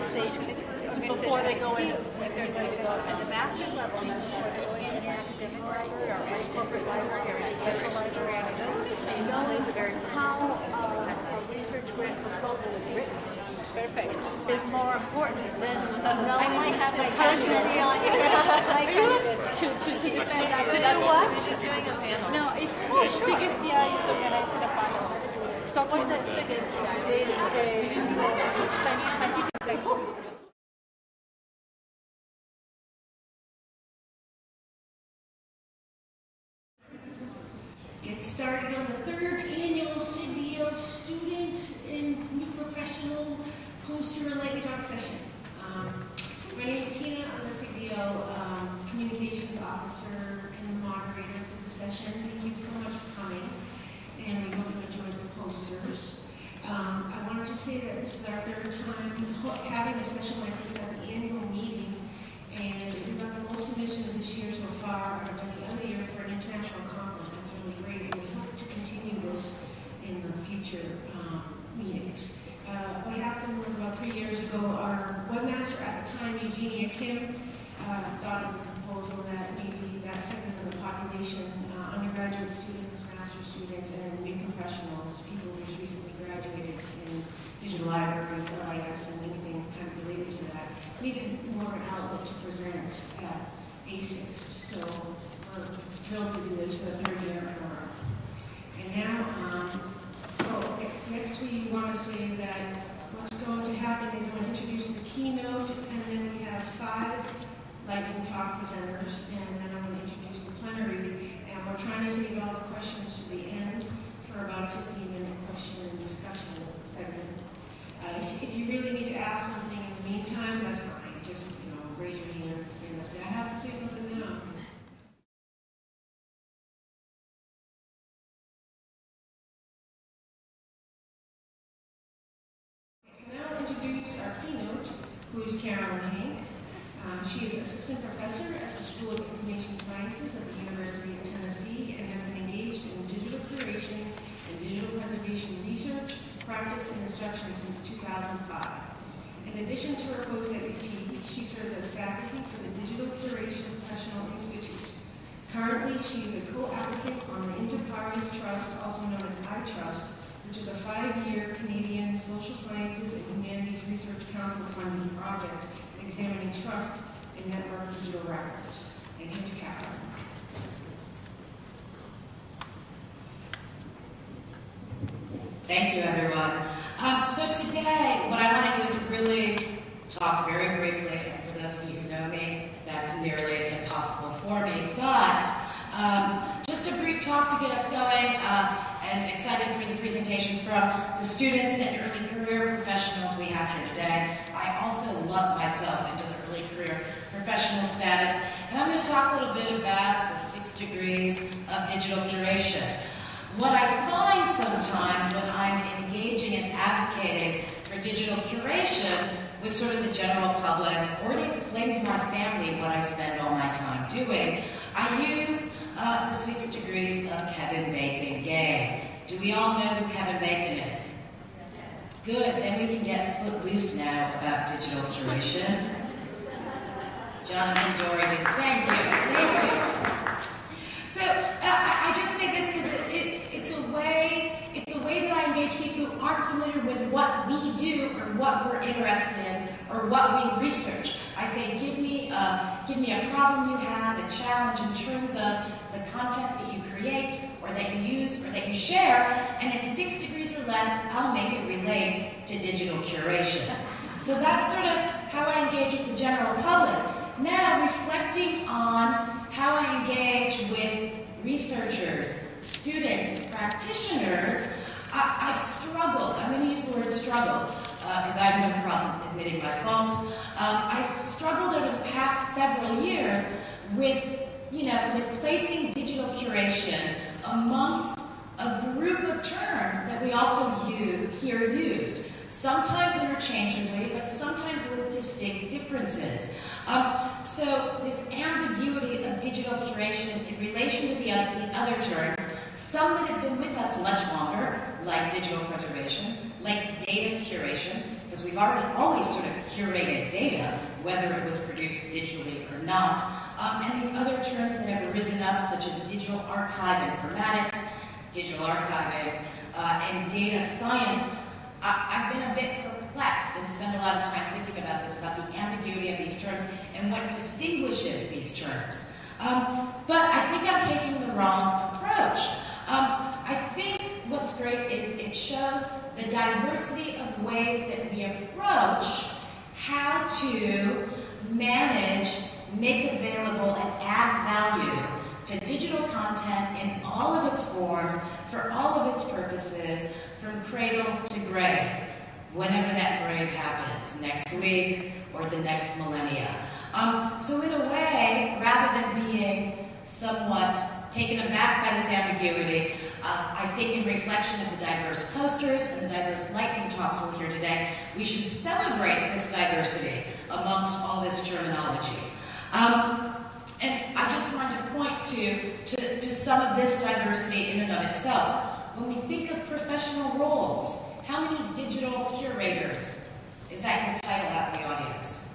organization before they go in. If they're going to go at the master's level, before they go in an academic library or a corporate library or a special library, and know how a research grant proposal is written. Perfect. Is more important than knowing I might have my personally on you. To defend that. To do what? She's doing a panel. No, it's SIGESTIA is organized a panel. Talking about SIGESTIA is scientific. Get started on the third annual SIGDO Student and New Professional Poster and Lightning Talk session. My name is Tina. I'm the SIGDO Communications Officer and the moderator for the session. Thank you so much for coming, and we hope you enjoyed the posters. I wanted to say that this is our third time having a session like this at the annual meeting, and we've got the most submissions this year so far than the other year for an international conference. That's really great. We hope to continue this in the future meetings. What happened was about 3 years ago, our webmaster at the time, Eugenia Kim, thought of a proposal that maybe that segment of the population, undergraduate students, master's students, and new professionals, people who just recently graduated in digital libraries, LIS, and anything kind of related to that, needed more of an outlet to present at ASIST. So we're thrilled to do this for the third year in a row. And now, next we want to say that what's going to happen is we're going to introduce the keynote, and then we have 5 lightning talk presenters, and then I'm going to introduce the plenary, and we're trying to save all the questions to the end for about a 15-minute question and discussion segment. If you really need to ask something in the meantime, that's fine. Just raise your hand and stand up and say, I have to say something now. Introduce our keynote, who is Carolyn Hank. She is Assistant Professor at the School of Information Sciences at the University of Tennessee and has been engaged in digital curation and digital preservation research, practice, and instruction since 2005. In addition to her post at UT, she serves as faculty for the Digital Curation Professional Institute. Currently, she is a co-applicant on the Inter Partes Trust, also known as iTrust, which is a 5-year Canadian Social Sciences and Humanities Research Council funding project examining trust in network digital records. And here's Catherine. Thank you, everyone. So today, what I want to do is really talk very briefly, and for those of you who know me, that's nearly impossible for me, but just a brief talk to get us going, and excited for the presentations from the students and early career professionals we have here today. I also lump myself into the early career professional status, and I'm going to talk a little bit about the 6 degrees of digital curation. What I find sometimes when I'm engaging and advocating for digital curation with sort of the general public, or to explain to my family what I spend all my time doing, I use the 6 degrees of Kevin Bacon game. Do we all know who Kevin Bacon is? Good, then we can get footloose now about digital curation. Jonathan Dory did. Thank you. So I just say this because it's a way that I engage people who aren't familiar with what we do or what we're interested in or what we research. I say, give me a problem you have, a challenge in terms of the content that you create or that you use or that you share, and in 6 degrees or less, I'll make it relate to digital curation. So that's sort of how I engage with the general public. Now, reflecting on how I engage with researchers, students, practitioners, I've struggled. I'm going to use the word struggle because I have no problem admitting my faults. I've struggled over the past several years with placing digital curation amongst a group of terms that we also hear used. Sometimes interchangeably, but sometimes with distinct differences. So this ambiguity of digital curation in relation to these other terms, some that have been with us much longer, like digital preservation, like data curation, because we've already always sort of curated data, whether it was produced digitally or not. And these other terms that have risen up, such as digital archive informatics, digital archiving, and data science, I've been a bit perplexed and spent a lot of time thinking about this, about the ambiguity of these terms and what distinguishes these terms. But I think I'm taking the wrong approach. I think what's great is it shows the diversity of ways that we approach how to manage, make available, and add value to digital content in all of its forms, for all of its purposes, from cradle to grave, whenever that grave happens, next week or the next millennia. So in a way, rather than being somewhat taken aback by this ambiguity, I think in reflection of the diverse posters and the diverse lightning talks we'll hear today, we should celebrate this diversity amongst all this terminology. And I just wanted to point to some of this diversity in and of itself. When we think of professional roles, how many digital curators? Is that your title out in the audience?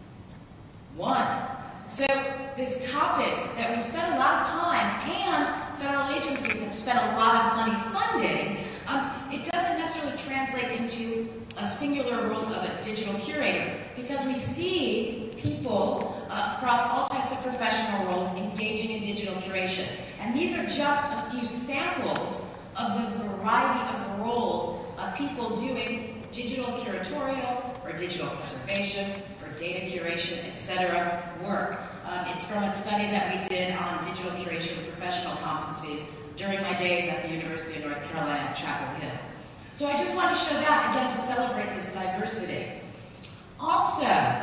One. So this topic that we spent a lot of time, and federal agencies have spent a lot of money funding, it doesn't necessarily translate into a singular role of a digital curator, because we see people across all types of professional roles engaging in digital curation. And these are just a few samples of the variety of roles of people doing digital curatorial or digital preservation or data curation, etc. work. It's from a study that we did on digital curation professional competencies during my days at the University of North Carolina at Chapel Hill. So I just wanted to show that, again, to celebrate this diversity. Also,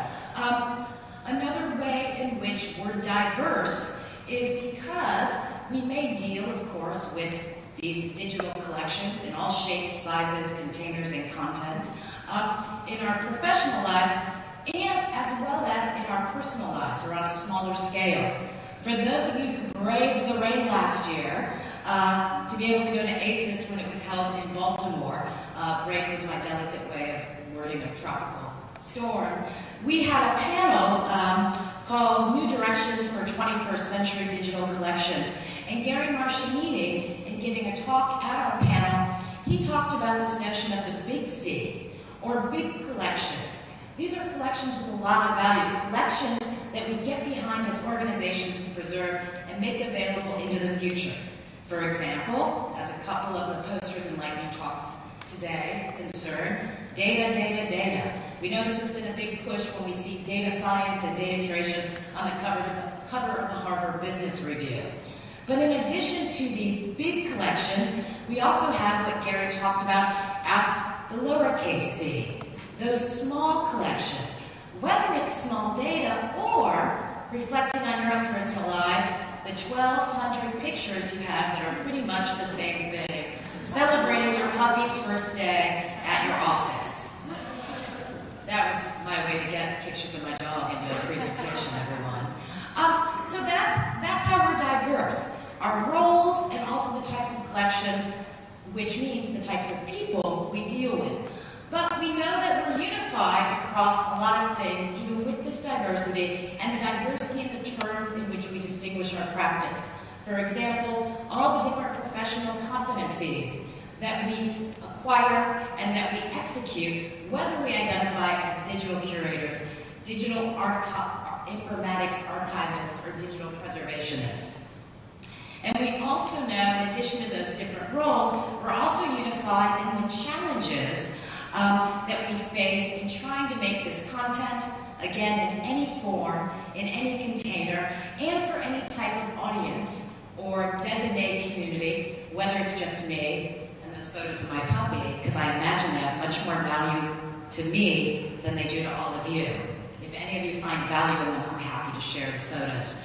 another way in which we're diverse is because we may deal, of course, with these digital collections in all shapes, sizes, containers, and content in our professional lives, and as well as in our personal lives, or on a smaller scale. For those of you who braved the rain last year, to be able to go to ACES when it was held in Baltimore, rain was my delicate way of wording a tropical storm, we had a panel called New Directions for 21st Century Digital Collections. And Gary Marcianini, in giving a talk at our panel, he talked about this notion of the big C, or big collections. These are collections with a lot of value, collections that we get behind as organizations to preserve and make available into the future. For example, as a couple of the posters and lightning talks today concern, data, data, data. We know this has been a big push when we see data science and data curation on the cover of the Harvard Business Review. But in addition to these big collections, we also have what Gary talked about as the lowercase c, those small collections, whether it's small data or reflecting on your own personal lives, the 1,200 pictures you have that are pretty much the same thing, celebrating your puppy's first day at your office. That was my way to get pictures of my dog into a presentation, everyone. So that's how we're diverse. Our roles and also the types of collections, which means the types of people we deal with. But we know that we're unified across a lot of things, even with this diversity, and the diversity in the terms in which we distinguish our practice. For example, all the different professional competencies that we acquire and that we execute, whether we identify as digital curators, digital informatics archivists, or digital preservationists. And we also know, in addition to those different roles, we're also unified in the challenges that we face in trying to make this content, again, in any form, in any container, and for any type of audience or designated community, whether it's just me and those photos of my puppy, because I imagine they have much more value to me than they do to all of you. If any of you find value in them, I'm happy to share the photos.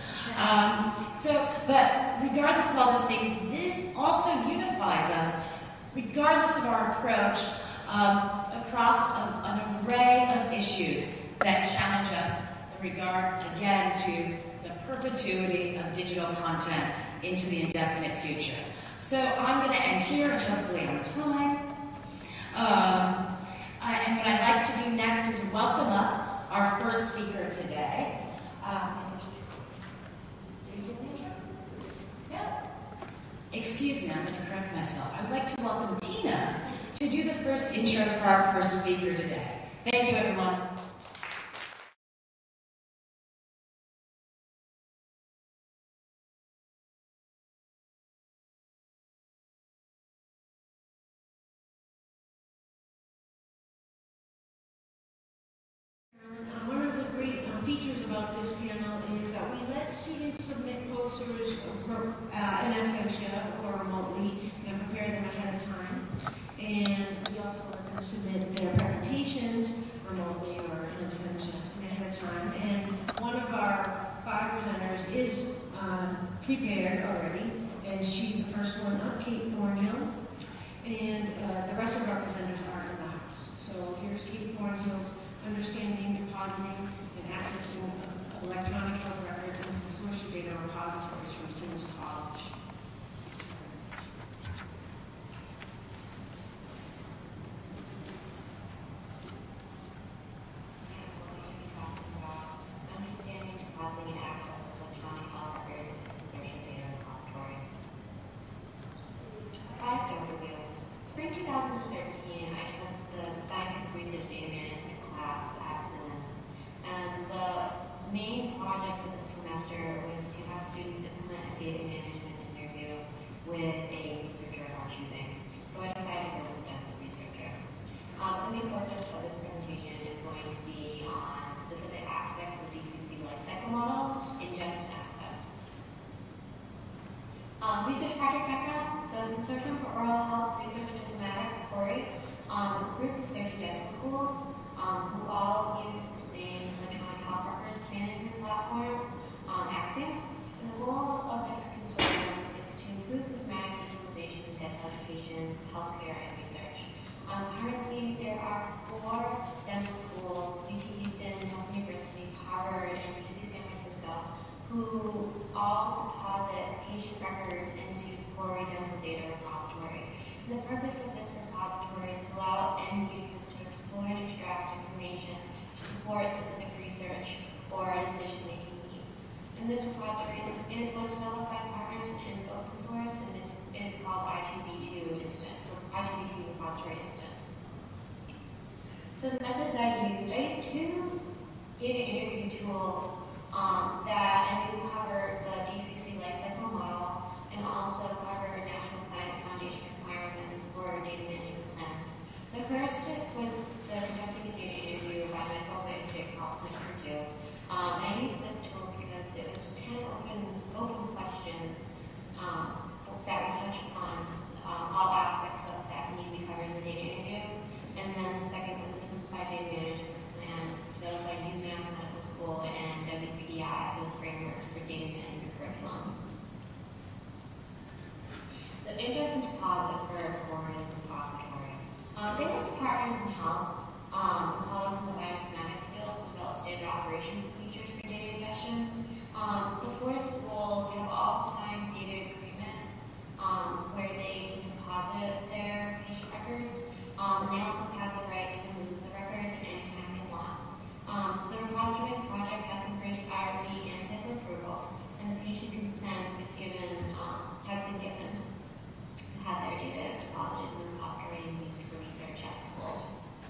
But regardless of all those things, this also unifies us, regardless of our approach, across an array of issues that challenge us in regard, again, to the perpetuity of digital content into the indefinite future. So I'm going to end here, and hopefully on time. And what I'd like to do next is welcome up our first speaker today. Excuse me, I'm going to correct myself. I would like to welcome Tina to do the first intro for our first speaker today. Thank you, everyone. One of the great features about this panel is that we let students submit posters in absentia or remotely and prepare them ahead of time. And we also let them submit their presentations remotely or in absentia ahead of time. And one of our 5 presenters is prepared already, and she's the first one up, Kate Thornhill. And the rest of our presenters are in the house. So here's Kate Thornhill's understanding, depositing, and accessing of electronic health records and consortium data repositories from Sims College. Understanding, depositing, and access of electronic health records and consortium data repository. Product overview. Spring 2013, I took the scientific research data management class at Simmons, and the main project of the semester was to have students implement a data management interview with a researcher of our choosing. So I decided to go with just the researcher. The main focus of this presentation is going to be on specific aspects of DCC lifecycle model, ingest and access. Research project background: the Consortium for Oral Health Research and Informatics, CORI, is a group of 30 dental schools who all use the same electronic health records management platform, Axiom. And the goal of this consortium is to improve informatics utilization in dental education, healthcare, and research. Currently, there are 4 dental schools, UT Houston, Boston University, Harvard, and UC San Francisco, who all deposit patient records into the CORI Dental Data Repository. And the purpose of this repository is to allow end users to explore and extract information to support specific research or decision-making needs. And this repository was developed by partners and is open source, and it is called I2B2 instance, or I2B2 repository instance. So the methods I used 2 data interview tools that I knew cover the DCC lifecycle model and also cover National Science Foundation requirements for data management plans. The first was the conducting a data interview by my colleague Jake Carlson at Purdue. I used this tool because it was 10 open questions that we touched upon all aspects of that need to be covered in the data interview. And then the second was a simplified data management plan developed by UMass Medical School and WPI for the frameworks for data management curriculum. The ingest and deposit for CORI's repository. They work with partners in health, colleagues in the bioinformatics field to develop standard operation procedures for data ingestion. The 4 schools have all signed data agreements where they can deposit their patient records, and they also have the right to remove the records at any time they want. The repository project has been granted IRB and HIPAA approval, and the patient consent is has been given to have their data deposited in the repository and used for research at schools.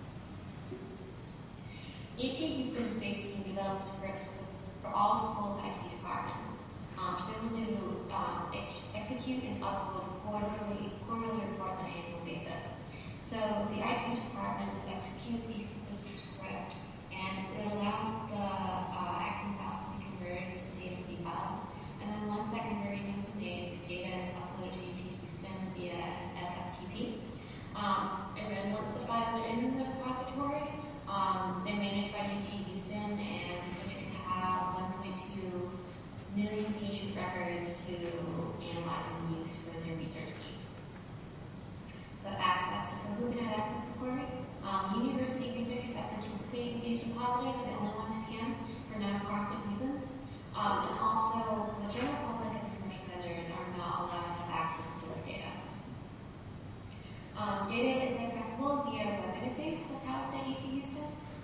UT Houston's big team develops scripts for all schools' IT departments to be able to execute and upload quarterly reports on an annual basis. So the IT departments execute this script, and it allows the Axiom files to be converted to CSV files. And then once that conversion has been made, the data is uploaded to UT Houston via SFTP. And then once the files are in the repository, they're managed by UT Houston, and researchers have 1.2 million patient records to analyze and use for their research needs. So access. So who can have access to CORI? University researchers that participate in data depositing are the only ones who can for non-profit reasons. And also, the general public and commercial vendors are not allowed to have access to this data. Data is accessible via a web interface. That's how it's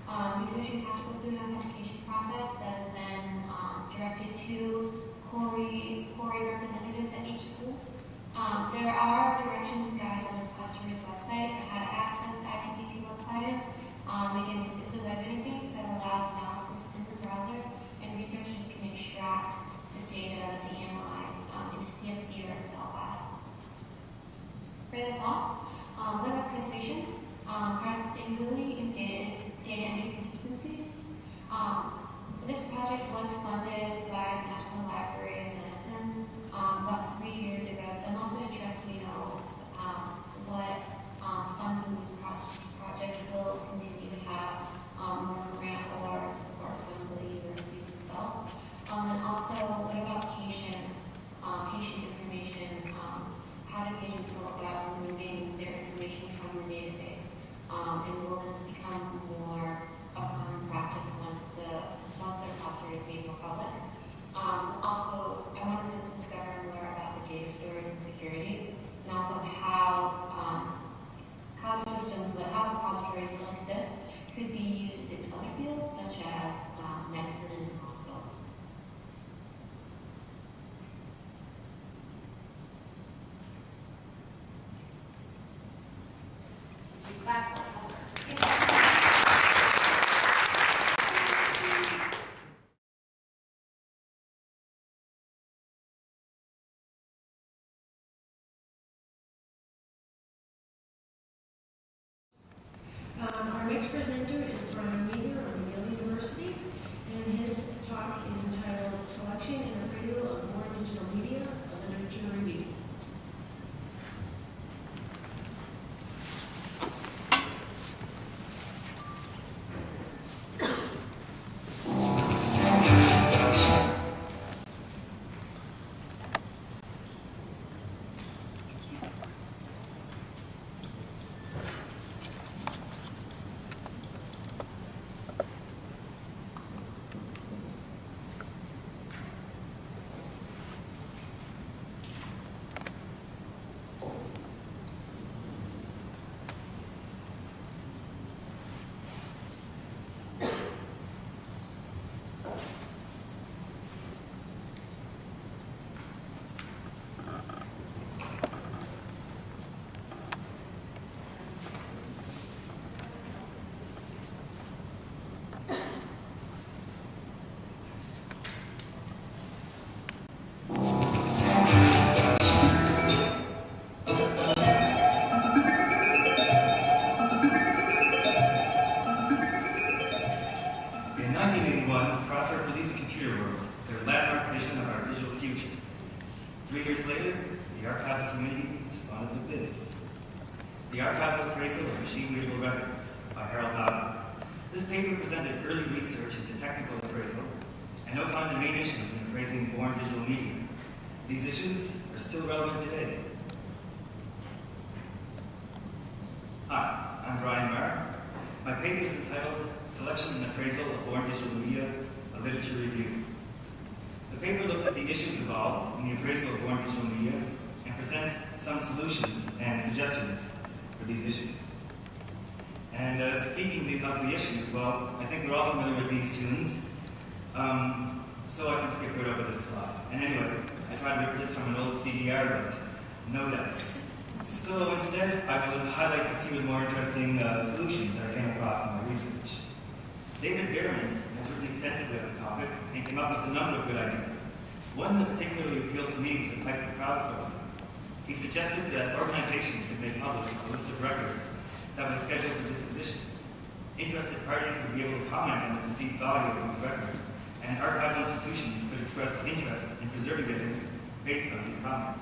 Researchers have to go through an authentication process that is then directed to CORI representatives at each school. There are directions and guides on the customer's website on how to access the ITP2 web plugin. Again, it's a web interface that allows analysis in the browser, and researchers can extract the data that they analyze into CSV or Excel files. Further thoughts? What about preservation? Power sustainability and data entry consistencies. This project was funded by the National Library of Medicine about 3 years ago, so I'm also interested to know what funding this project will continue to have more grant or support from the universities themselves. And also, what about patients, patient information? How do patients go about removing their information from the database? And will this become more a common practice once their repository is made more public? Also, I wanted to discover more about the data storage and security, and also how systems that have repositories like this could be used in other fields, such as medicine and hospitals. Would you clap? Let's hold her. Our next presenter is Brian Measer of Yale University, and his talk is entitled Selection and Appraisal of More Digital Media, a Literature Review. The Archival Appraisal of Machine-Readable Records by Harold Dowden. This paper presented early research into technical appraisal and outlined the main issues in appraising born digital media. These issues are still relevant today. Hi, I'm Brian Marr. My paper is entitled Selection and Appraisal of Born Digital Media, a Literature Review. The paper looks at the issues involved in the appraisal of born digital media and presents some solutions and suggestions for these issues. And speaking of the issues, well, I think we're all familiar with these tunes, so I can skip right over this slide. And anyway, I tried to rip this from an old CDR, but no dice. So instead, I will highlight a few of the more interesting solutions that I came across in my research. David Bierman has written extensively on the topic and came up with a number of good ideas. One that particularly appealed to me was a type of crowdsourcing. He suggested that organizations could make public a list of records that was scheduled for disposition. Interested parties would be able to comment on the perceived value of these records, and archival institutions could express interest in preserving items based on these comments.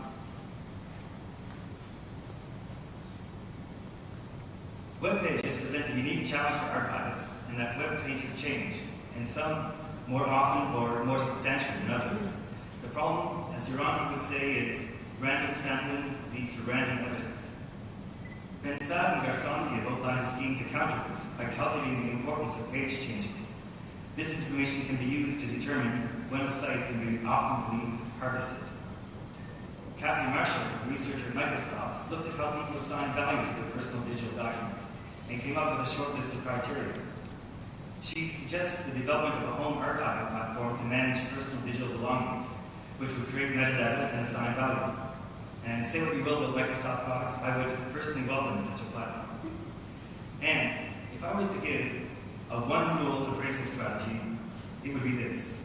Web pages present a unique challenge for archivists in that web pages change, and some more often or more substantially than others. The problem, as Duranty would say, is random sampling leads to random evidence. Ben-Sad and Garsonsky have outlined a scheme to counter this by calculating the importance of page changes. This information can be used to determine when a site can be optimally harvested. Kathy Marshall, a researcher at Microsoft, looked at how people assign value to their personal digital documents and came up with a short list of criteria. She suggests the development of a home archiving platform to manage personal digital belongings, which would create metadata and assign value. And say what you will about Microsoft products, I would personally welcome such a platform. And if I was to give a one-rule appraisal strategy, it would be this.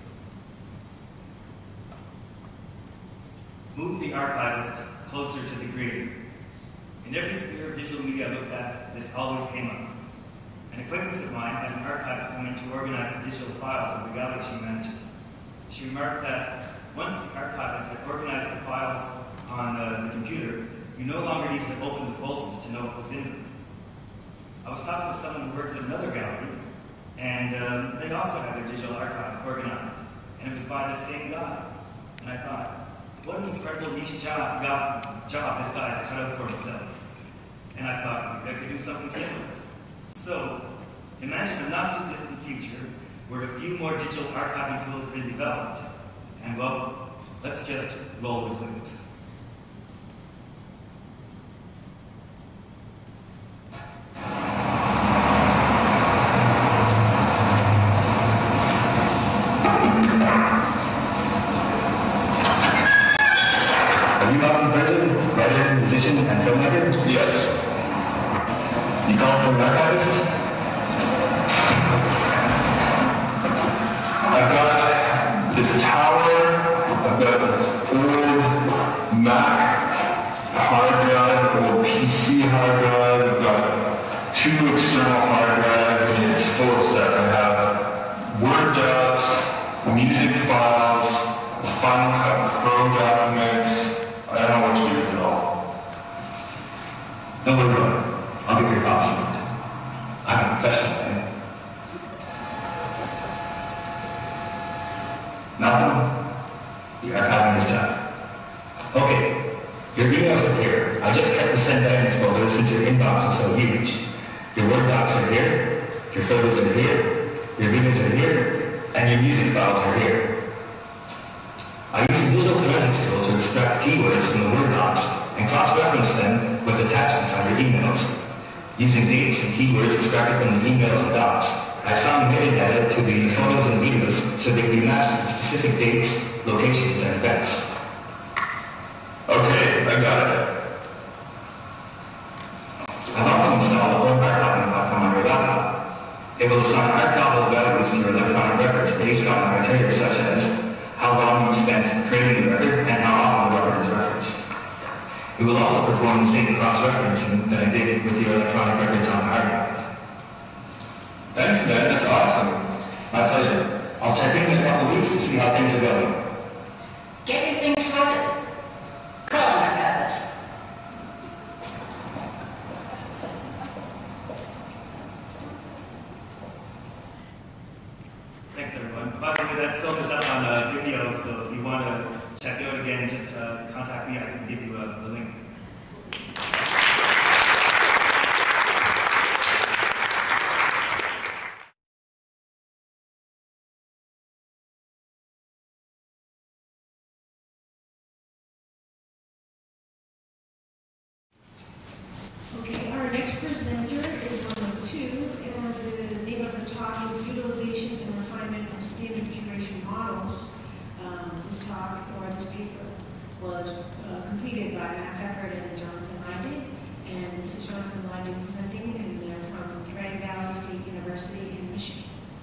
Move the archivist closer to the creator. In every sphere of digital media I looked at, this always came up. An acquaintance of mine had an archivist come in to organize the digital files of the gallery she manages. She remarked that once the archivist had organized the files on the computer, you no longer needed to open the folders to know what was in them. I was talking with someone who works at another gallery, and they also had their digital archives organized, and it was by the same guy. And I thought, what an incredible niche job this guy has cut out for himself. And I thought, maybe I could do something similar. So, imagine a not too distant future where a few more digital archiving tools have been developed, and well, let's just roll the clip. Are you not the president, writer, musician, and filmmaker? Yes. You called for an archivist? I've got this tower, I've got an old Mac hard drive, old PC hard drive, I've got 2 external hard drives, and it's full of stuff. I have Word docs, music files, Final Cut Pro documents. I don't know what to do with it all. Don't worry about it. I'll get your files sorted. I'm a professional, man. Nothing? The archiving is done. Okay, your emails are here. I just kept the send items folder since your inbox is so huge. Your Word docs are here, your photos are here, your videos are here, and your music files are here. I use the digital forensics tool to extract keywords from the Word docs and cross-reference them with attachments on your emails. Using dates and keywords extracted from the emails and docs, I found metadata to the photos and videos so they can be matched to specific dates, locations, and events. Okay, I got it. I've also installed a home archiving platform on your laptop. It will assign archival values to your electronic records based on criteria such as how long you spent creating the record, and how often the record is referenced. It will also perform the same cross-referencing that I did with your electronic records on the archive. Thanks, man. That's awesome. My pleasure. I'll check in a couple of weeks to see how things are going. Get your things started. Call an archivist. Thanks, everyone. By the way, that film is up on video, so if you want to check it out again, just contact me. I can give you the link. Okay, our next presenter is one of 2, and the name of the talk is Utilization and Refinement of Standard Curation Models. This talk, or this paper, was completed by Matt Deckard and Jonathan Leidig, and this is Jonathan Leidig presenting, and they're from Grand Valley State University in Michigan.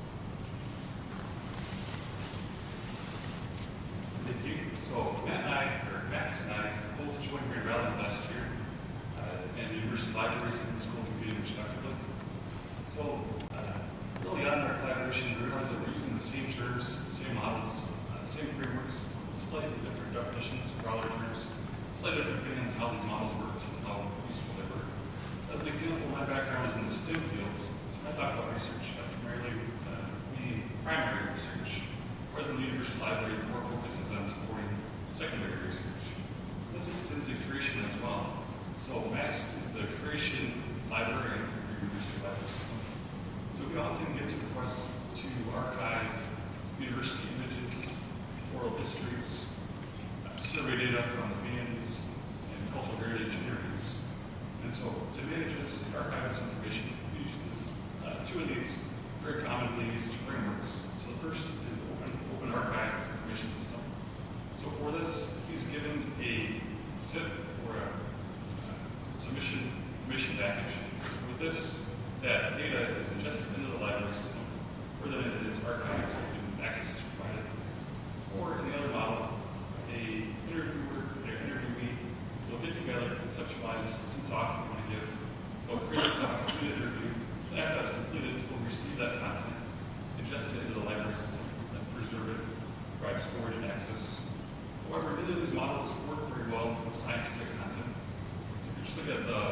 Thank you. So Max and I both joined Grand Valley last year, and the University Libraries and the School of Computing respectively. So early on in our collaboration, we realized that we're using the same terms, same models, same frameworks, slightly different definitions for all our terms, slightly different opinions on how these models work and how useful they were. So as an example, my background is in the STEM fields. So when I talk about research, I primarily mean primary research, whereas in the University Library, the more focus is on supporting secondary research. This extends to curation as well. So Max is the curation librarian for the University Library System. So we often get requests to archive university images, oral histories, survey data from the bands, and cultural heritage areas. And so to manage this and archive this information, we use 2 of these very commonly used frameworks. So the first is Open Archive Information System. So for this, he's given a SIP or a submission information package. With this, that data is ingested into the library system, or then it is archived and access is provided. Or in the other model, a interviewer or interviewee will get together, conceptualize some talk you want to give, they'll create a talk, complete an interview, and after that's completed, we'll receive that content, ingest it into the library system, and preserve it, provide storage and access. However, neither of these models work very well with scientific content. So if you just look at the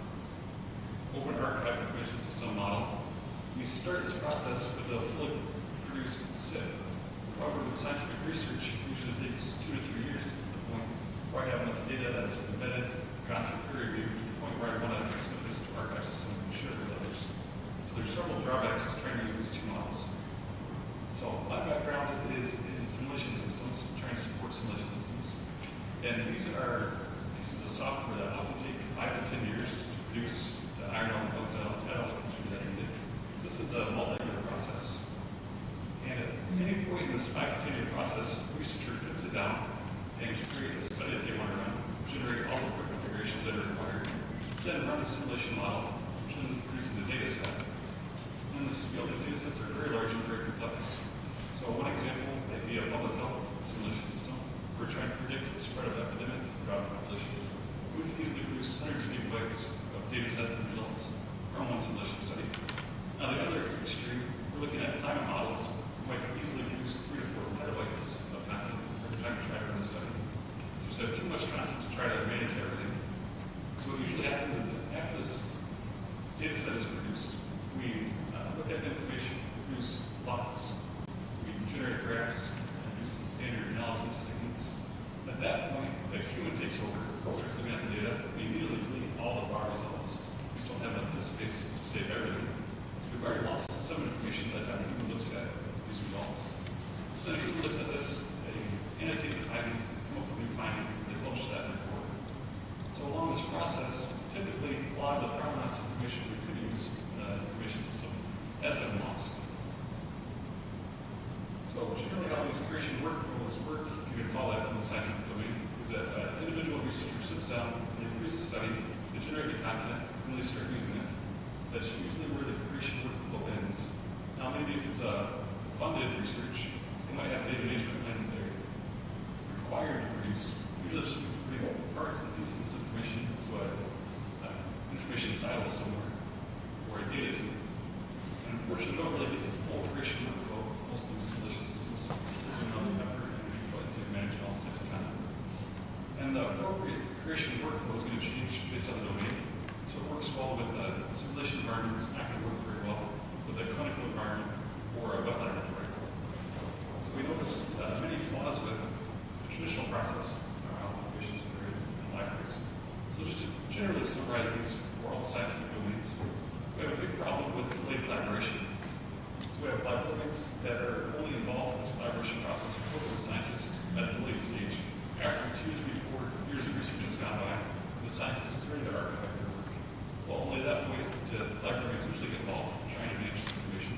Open Archive Information System model, we start this process with a fully produced SIP. However, with scientific research, it usually takes 2 to 3 years to get to the point where I have enough data that's embedded, gone through peer review, to the point where I want to submit this to archive system and share it with others. So there's several drawbacks to trying to use these two models. So my background is in simulation systems, trying to support simulation systems. And these are pieces of software that often take 5 to 10 years to produce, to iron all the bugs out, add all the features that are needed. So this is a multi-year process. And at any point in this 5 to 10 year process, a researcher could sit down and create a study that they want to run, generate all the quick configurations that are required, then run the simulation model, which then produces a data set. And these data sets are very large and very complex. So one example might be a public health simulation system. We're trying to predict the spread of epidemic throughout the population. We can easily produce hundreds of gigabytes of data set results from one simulation study. Now the other extreme, we're looking at climate models. We might easily produce 3 to 4 petabytes of content every time we try to run a study. So we have too much content to try to manage everything. So what usually happens is that after this data set is produced, we look at the information, produce plots, we generate graphs, and do some standard analysis techniques. At that point, the human takes over, starts looking at the data, we immediately delete all of our results. We just don't have enough space to save everything. So we've already lost some information by the time the human looks at these results. So the human looks at this, they annotate the findings, they come up with new findings, they publish that in a report. So along this process, typically a lot of the provenance information we could use in the information system has been lost. So generally how these creation workflows work, if you can call that in the scientific domain, is that an individual researcher sits down, they produce a study, they generate the content, and they start using it. That's usually where the creation workflow ends. Now maybe if it's a funded research, they might have data management plan that they're required to produce. Usually just putting parts and pieces of this information into an information silo somewhere, or a data tube. And unfortunately, we don't really get the full creation workflow. Most of these simulation systems doing all the effort to manage all types of content. And the appropriate creation workflow is going to change based on the domain. So it works well with a simulation environment. It's not going to work very well with a clinical environment or a wet laboratory. So we noticed many flaws with the traditional process around applications in libraries. So just to generally summarize these for all scientific domains, we have a big problem with delayed collaboration. So we have librarians that are only involved in this collaboration process with scientists at a delayed stage. After 2, 3, 4 years of research has gone by, the scientist is ready to archive their work. Well, only at that point do librarians usually get involved in trying to manage this information.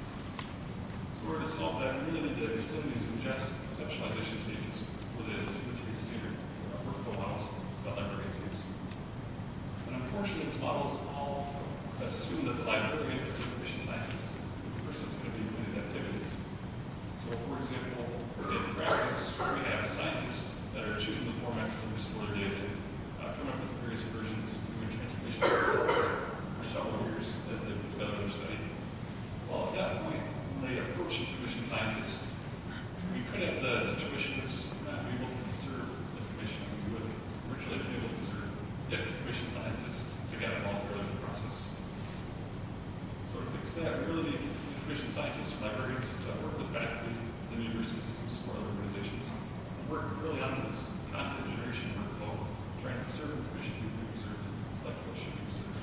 So in order to solve that, we really need to extend these ingest conceptualization stages for the 2 to 3 standard workflow models that librarians use. And unfortunately, these models all assume that the librarian is the information scientist, is the person that's going to be doing these activities. So for example, in practice, we have scientists that are choosing the formats that we store their data in, coming up with various versions, doing transformation themselves for several years as they put together their study. Well, at that point, when they approach information scientists, we could have the situation that's not be able to preserve information we would originally be able to preserve if information scientists got involved early in the process. So to fix that, we really need information scientists and librarians to work with faculty, the university systems, or other organizations, and work really on this content generation workflow, trying to preserve information that needs to be preserved, select what should be preserved.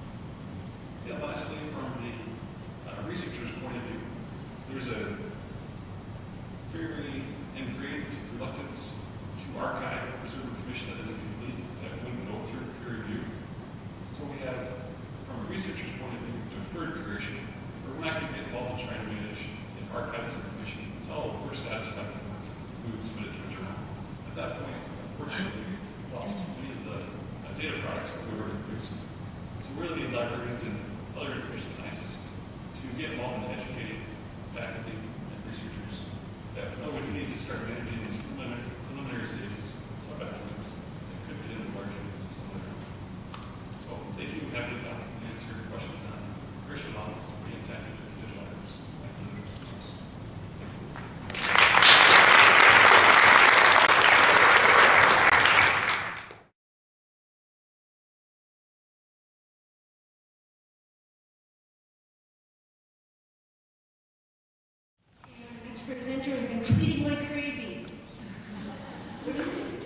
And lastly, from the researcher's point of view, there's a very ingrained reluctance to archive and preserve information that isn't complete, that wouldn't go through peer review. So we have, from a researcher's point of view, deferred curation, where we're not going to get involved with librarians and other information scientists to get involved in educating faculty and researchers that know what you need to start managing these preliminary stages with sub-elements that could fit in the larger system later. So thank you. Happy to answer your questions on commercial models being scientific digital libraries. Next presenter has been tweeting like crazy. What is it?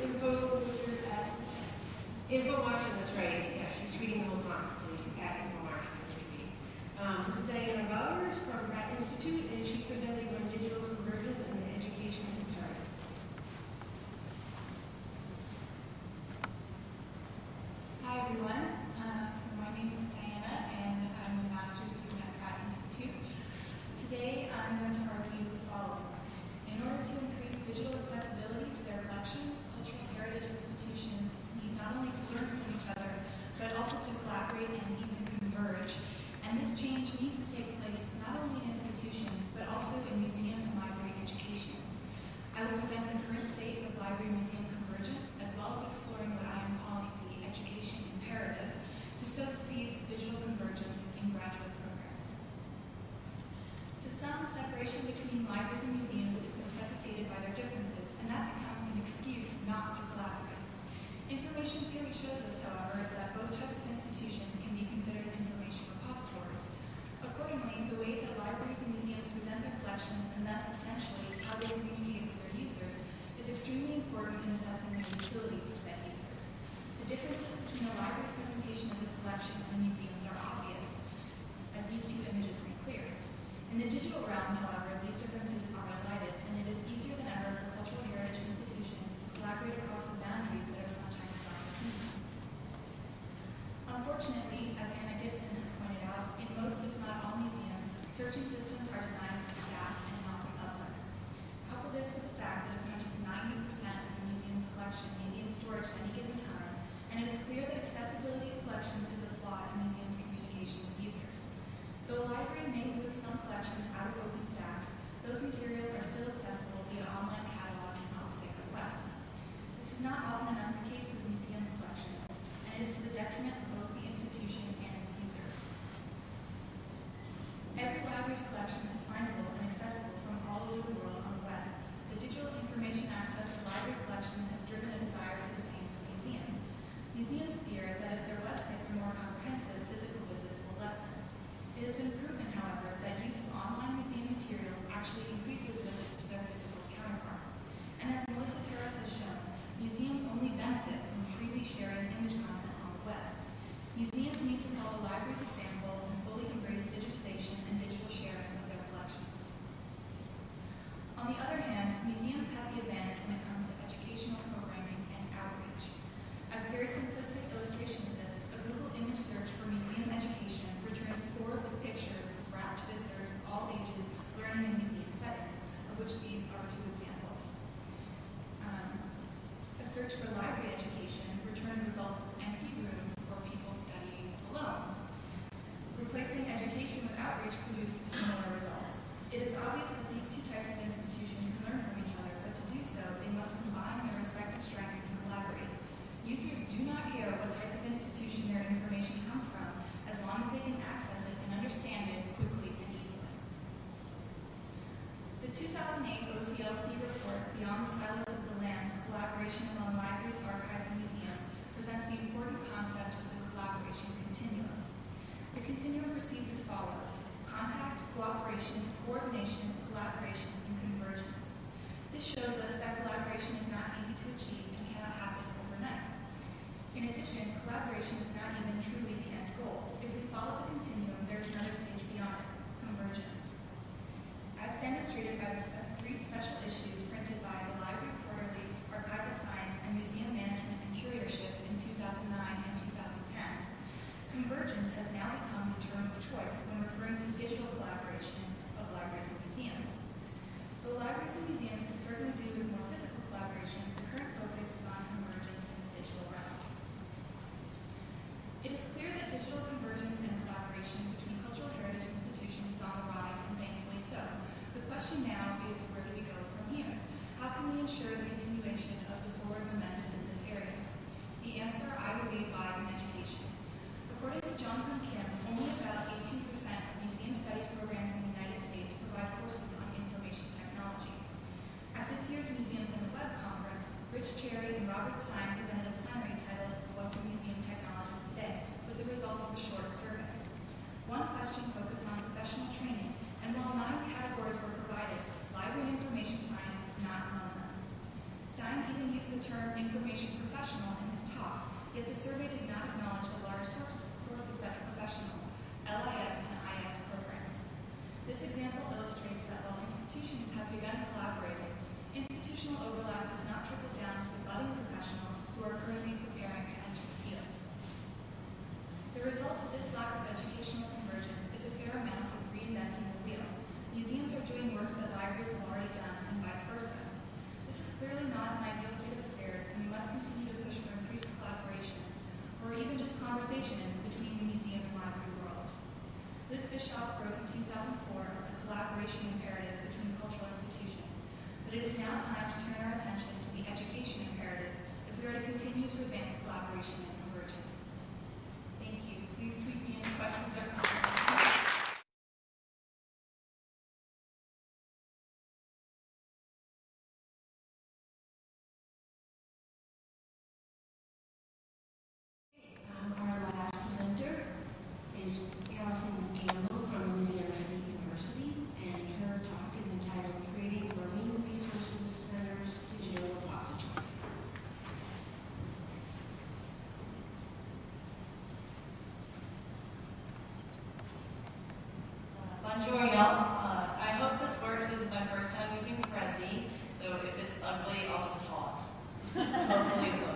Info Marshall, that's right. Yeah, she's tweeting the whole time. So you can add Info Marshall when you tweet. This is Diana Bowers from Pratt Institute, and she's presenting on digital convergence and the education imperative. Hi everyone. So my name is Diana, and I'm a master's student at Pratt Institute. Today I'm going to argue the following. In order to increase digital accessibility to their collections, cultural heritage institutions need not only to learn from each other, but also to collaborate and even converge. And this change needs to take place not only in institutions, but also in museum and library education. I will present the current state of library-museum convergence, as well as exploring what I am calling the education imperative, to sow the seeds of digital convergence in graduate programs. To some, separation between libraries and museums is necessitated by their differences, and that becomes an excuse not to collaborate. Information theory shows us, however, that both types of institution can be considered information repositories. Accordingly, the way that libraries and museums present their collections, and thus essentially how they communicate with their users, is extremely important in assessing their utility for said users. The differences between a library's presentation of its collection and a museum's are obvious, as these two images make clear. In the digital realm, however, these differences are highlighted, and it is easier than ever for cultural heritage institutions to collaborate across the boundaries that are sometimes drawn between them. Unfortunately, as Hannah Gibson has pointed out, in most, if not all museums, searching systems are designed for the staff and not the public. Couple this with the fact that as much as 90% of the museum's collection may be in storage at any given time, and it is clear that accessibility of collections is a flaw in museums' communication with users. Though a library may move some collections out of OpenStax, those materials are still accessible via online catalogs and off-site requests. This is not often enough the case with museum collections, and it is to the detriment of both the institution and its users. Every library's collection is findable and accessible from all over the world on the web. The digital information access of library collections has driven a desire for the same for museums. Museums fear that if their websites are more comprehensive, physical visits will lessen. It has been proven, however, that use of online museum materials actually increases visits to their physical counterparts. And as Melissa Terrace has shown, museums only benefit from freely sharing image content on the web. Museums need to follow libraries' example and fully embrace digitization and digital sharing of their collections. On the other hand, museums have the advantage when it comes to educational programming and outreach. As a very simplistic illustration of this, a Google image search for museum education returns scores of pictures of rapt visitors of all ages learning in museum settings, of which these are two examples. A search for library education returned results of empty rooms or people studying alone. Replacing education with outreach produced similar results. It is obvious that these two types of institution can learn from each other, but to do so, they must combine their respective strengths and collaborate. Users do not care what type of institution their information comes from, as long as they can access it and understand it quickly and easily. The 2008 OCLC report, Beyond the Silence of the Lambs, Collaboration Among Libraries, Archives, and Museums, presents the important concept of the collaboration continuum. The continuum proceeds as follows: contact, cooperation, coordination, collaboration, and convergence. This shows us that collaboration is not easy to achieve and cannot happen overnight. In addition, collaboration is not even truly the end goal. If we follow the continuum, there's another stage beyond it: convergence. As demonstrated by the three special issues printed by the Library Quarterly, Archival Science, and Museum Management and Curatorship in 2009 and 2010, convergence has now become the term of choice when referring to digital collaboration of libraries and museums. Though libraries and museums can certainly do with more physical collaboration, the current focus is on convergence in the digital realm. It is clear that digital convergence collaboration between cultural heritage institutions is on the rise, and thankfully so. The question now is, where do we go from here? How can we ensure the continuation of the forward momentum in this area? The answer, I believe, lies in education. According to Jonathan Kim, only about 18% of museum studies programs in the United States provide courses on information technology. At this year's Museums on the Web conference, Rich Cherry and Robert Stein presented a plenary titled, What's a Museum Technologist Today?, with the results of a short survey. One question focused on professional training, and while 9 categories were provided, library and information science was not among them. Stein even used the term information professional in his talk, yet the survey did not acknowledge a large source of such professionals, LIS and IS programs. This example illustrates that while institutions have begun collaborating, institutional overlap has not trickled down to the budding professionals who are currently preparing to enter the field. The result of this lack of educational convergence is a fair amount of reinventing the wheel. Museums are doing work that libraries have already done, and vice versa. This is clearly not an ideal state of affairs, and we must continue to push for increased collaborations, or even just conversation between the museum and library worlds. Liz Bischoff wrote in 2004 of the collaboration imperative between cultural institutions, but it is now time to turn our attention to the education imperative if we are to continue to advance collaboration and convergence. Thank you. Please tweet me any questions or comments. Our last presenter is Allison Campbell from Louisiana State University, and her talk is entitled Creating Learning Resources Centers Digital Repository. Bonjour, y'all. I hope this works. This is my first time using Prezi, so if it's ugly, I'll just talk. Hopefully it's ugly.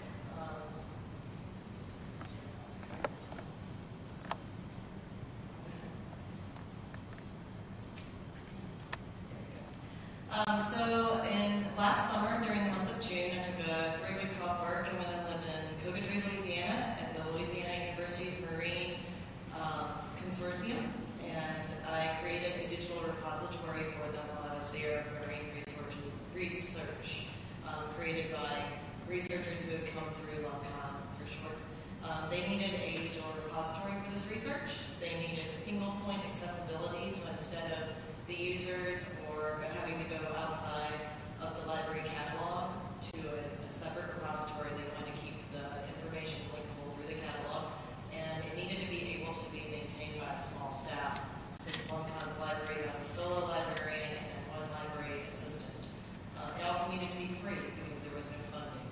So in last summer, during the month of June, I took 3 weeks off work and went and lived in Coventry, Louisiana, at the Louisiana University's Marine Consortium, and I created a digital repository for them while I was there, Marine Research, created by researchers who had come through LumCon for short. They needed a digital repository for this research. They needed single-point accessibility, so instead of the users or having to go outside of the library catalog to a separate repository, they wanted to keep the information linkable through the catalog, and it needed to be able to be maintained by a small staff, since LumCon's library has a solo librarian and 1 library assistant. It also needed to be free because there was no funding.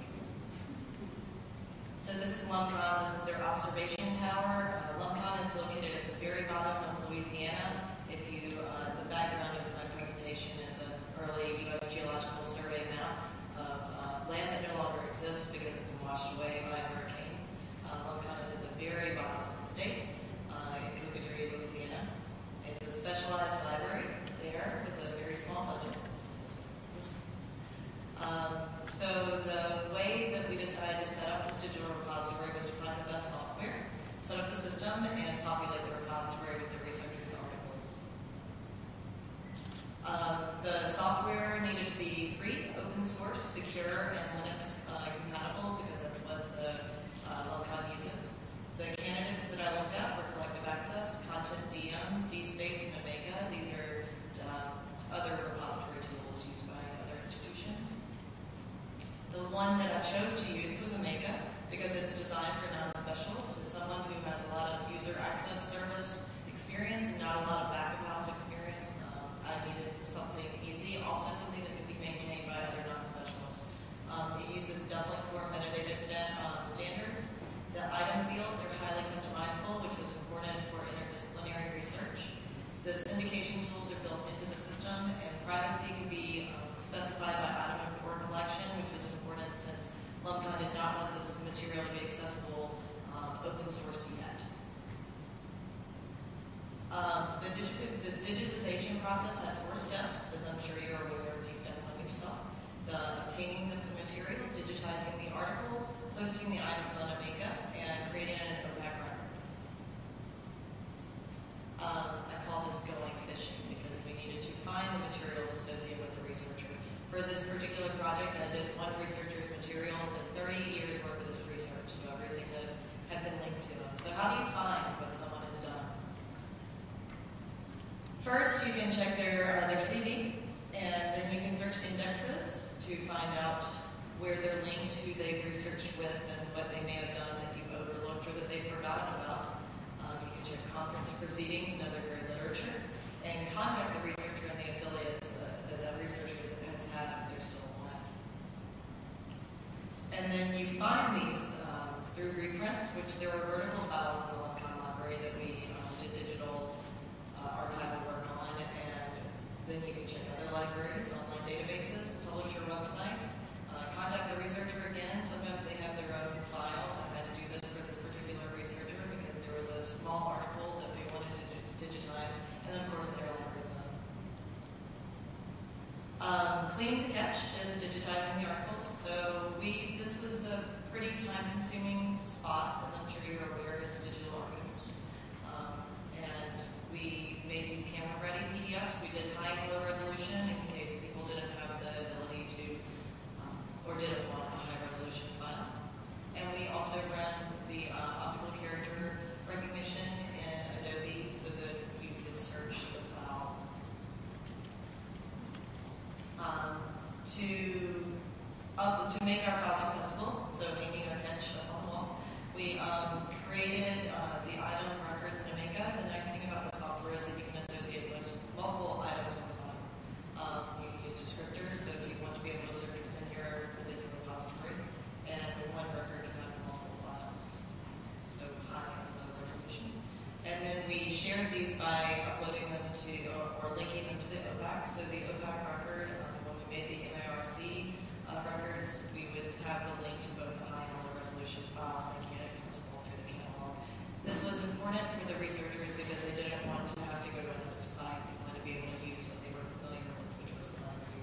So this is LumCon. This is their observation tower. LumCon is located at the very bottom of Louisiana. If you, the background of my presentation is an early U.S. Geological Survey map of land that no longer exists because it's been washed away by hurricanes. LumCon is at the very bottom of the state, in Coventry, Louisiana. It's a specialized library there with a very small budget. So the way that we decided to set up this digital repository was to find the best software, set up the system, and populate the repository with the researchers' articles. The software needed to be free, open source, secure, and Linux compatible because that's what the LumCon uses. The candidates that I looked at were Collective Access, Content DM, DSpace, and Omeka. These are other repository tools used by other institutions. The one that I chose to use was Omeka because it's designed for non-specialists, as someone who has a lot of user access service experience and not a lot of back-of-house experience. I needed something easy, also something that could be maintained by other non-specialists. It uses Dublin Core metadata standards. The item fields are highly customizable, which was important for interdisciplinary research. The syndication tools are built into the system, and privacy can be specified by item or collection, which was important since LumCon did not want this material to be accessible open source yet. The digitization process had 4 steps, as I'm sure you're aware if you've done one yourself. Obtaining the material, digitizing the article, posting the items on Omeka, and creating an OPAC record. check their CV, and then you can search indexes to find out where they're linked, who they've researched with, and what they may have done that you've overlooked or that they've forgotten about. You can check conference proceedings and other great literature, and contact the researcher and the affiliates that that researcher has had if they're still alive. And then you find these through reprints, which there were vertical files in the Lumcon Library that we did digital archival work on, and then you can check other libraries, online databases, publisher websites, contact the researcher again. Sometimes they have their own files. I had to do this for this particular researcher because there was a small article that they wanted to digitize, and then of course their algorithm. Cleaning the cache is digitizing the articles. So this was a pretty time-consuming spot, as I'm sure you're aware, as digital archives. And we made these camera-ready PDFs. We did high and low resolution in case people didn't have the ability to, or didn't want a high-resolution file. And we also run the optical character recognition in Adobe so that you could search the file. To make our files accessible, so hanging our catch up on the wall, we created the item records in Omeka. The nice thing about the software is that you can associate multiple items with the file. You can use descriptors, so if you want to be able to search within your repository, and one record can have multiple files, so high and low resolution. And then we shared these by uploading them to, or linking them to the OPAC. So the OPAC record, when we made the MIRC records, we would have the link to both the high and low resolution files, making it accessible through the catalog. This was important for the researchers because they didn't want to have to go to another site. They wanted to be able to use what they were familiar with, which was the library.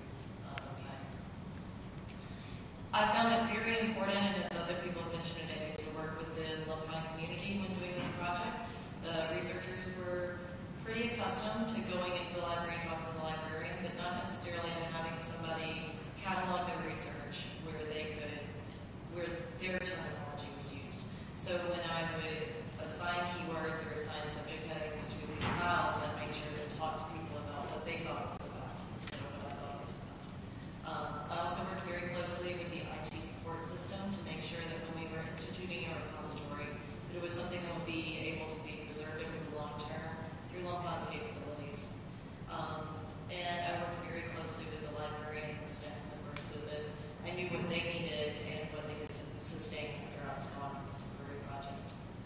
I found it very important, and as other people have mentioned today, to work with the Lumcon community when doing this project. The researchers were pretty accustomed to going into the library and talking to the librarian, but not necessarily to having somebody catalog their research where their terminology was used. So when I would assign keywords or assign subject headings to these files, I'd make sure to talk to people about what they thought it was about instead of what I thought it was about. I also worked very closely with the IT support system to make sure that when we were instituting a repository, that it was something that would be able to be preserved over the long term through Lumcon's capabilities. And I worked very closely with the librarian and the staff members so that I knew what they needed and what they could sustain after I was gone from the temporary project.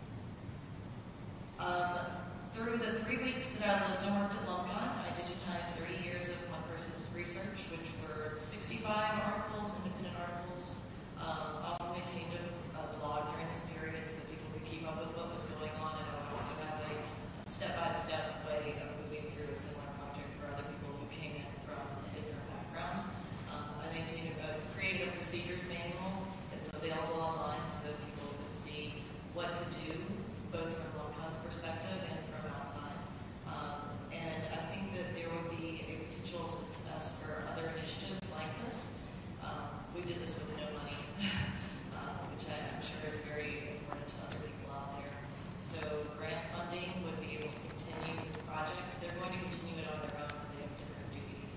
Through the 3 weeks that I lived and worked at Lumcon, I digitized 30 years of One-Versus research, which were 65 articles, independent articles. I also maintained a blog during this period so that people could keep up with what was going on, and I would also have a step-by-step way of moving through a similar project for other people who came in from a different background. I created a procedures manual that's available online so that people could see what to do, both from Lumcon's perspective and from outside. And I think that there will be a potential success for other initiatives like this. We did this with no money, which I'm sure is very important to other people out there. So grant funding would be able to continue this project. They're going to continue it on their own, but they have different duties.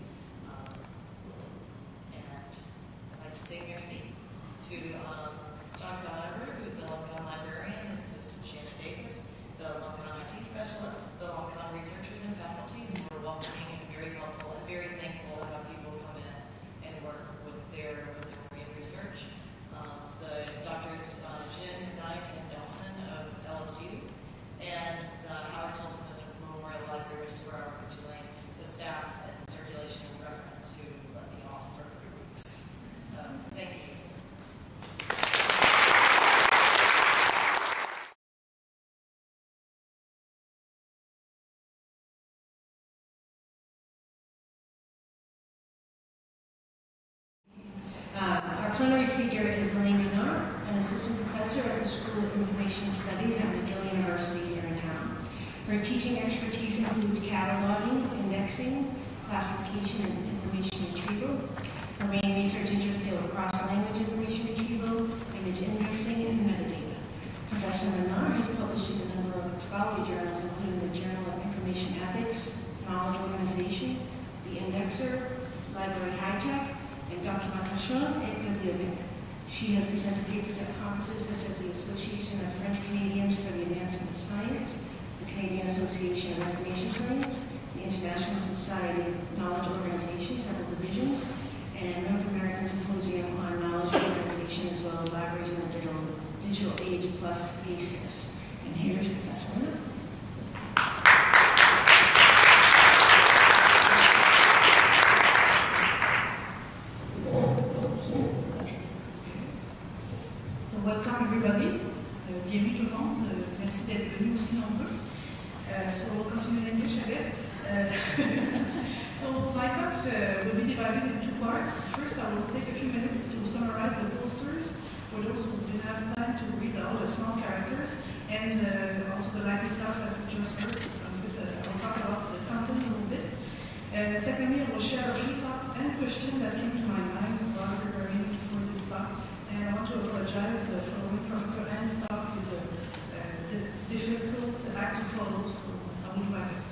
And I'd like to say merci to John Conover, who's the Lumcon librarian, his assistant Shannon Davis, the Lumcon IT specialists, the Lumcon researchers and faculty who were welcoming and very helpful, and very thankful to have people come in and work with their marine research. The doctors Jin Knight and Delson of LSU, and the Howard Tilton Memorial Library, which is where I work in Tulane, the staff and circulation and reference who let me off for 3 weeks. Thank you. Our plenary speaker is Elaine Menard, an assistant professor at the School of Information Studies at McGill University here in town. Her teaching expertise includes cataloging, indexing, classification, and information retrieval. Her main research interests deal with cross-language information retrieval, image indexing, and metadata. Professor Menard has published in a number of scholarly journals, including the Journal of Information Ethics, Knowledge Knowledge Organization, the Indexer, Library High Tech, and Documentation et Bibliothèque. She has presented papers at conferences such as the Association of French Canadians for the Advancement of Science, the Canadian Association of Information Science, the International Society of Knowledge Organization, several divisions, and North American Symposium on Knowledge Organization, as well as Libraries in the Digital Age plus ACES. And here's Professor Winner. Welcome everybody. Bienvenue tout le monde. Merci d'être venu aussi nombreux. So we'll continue in English, I guess. So my talk will be divided into two parts. First, I will take a few minutes to summarize the posters for those who didn't have time to read all the small characters, and also the lively stuff that we just heard. I will talk about the content a little bit. Secondly, I will share a few thoughts and questions that came to my mind while preparing for this talk. And I want to apologize for Professor Anne's talk is a difficult act to follow, so I will do my best.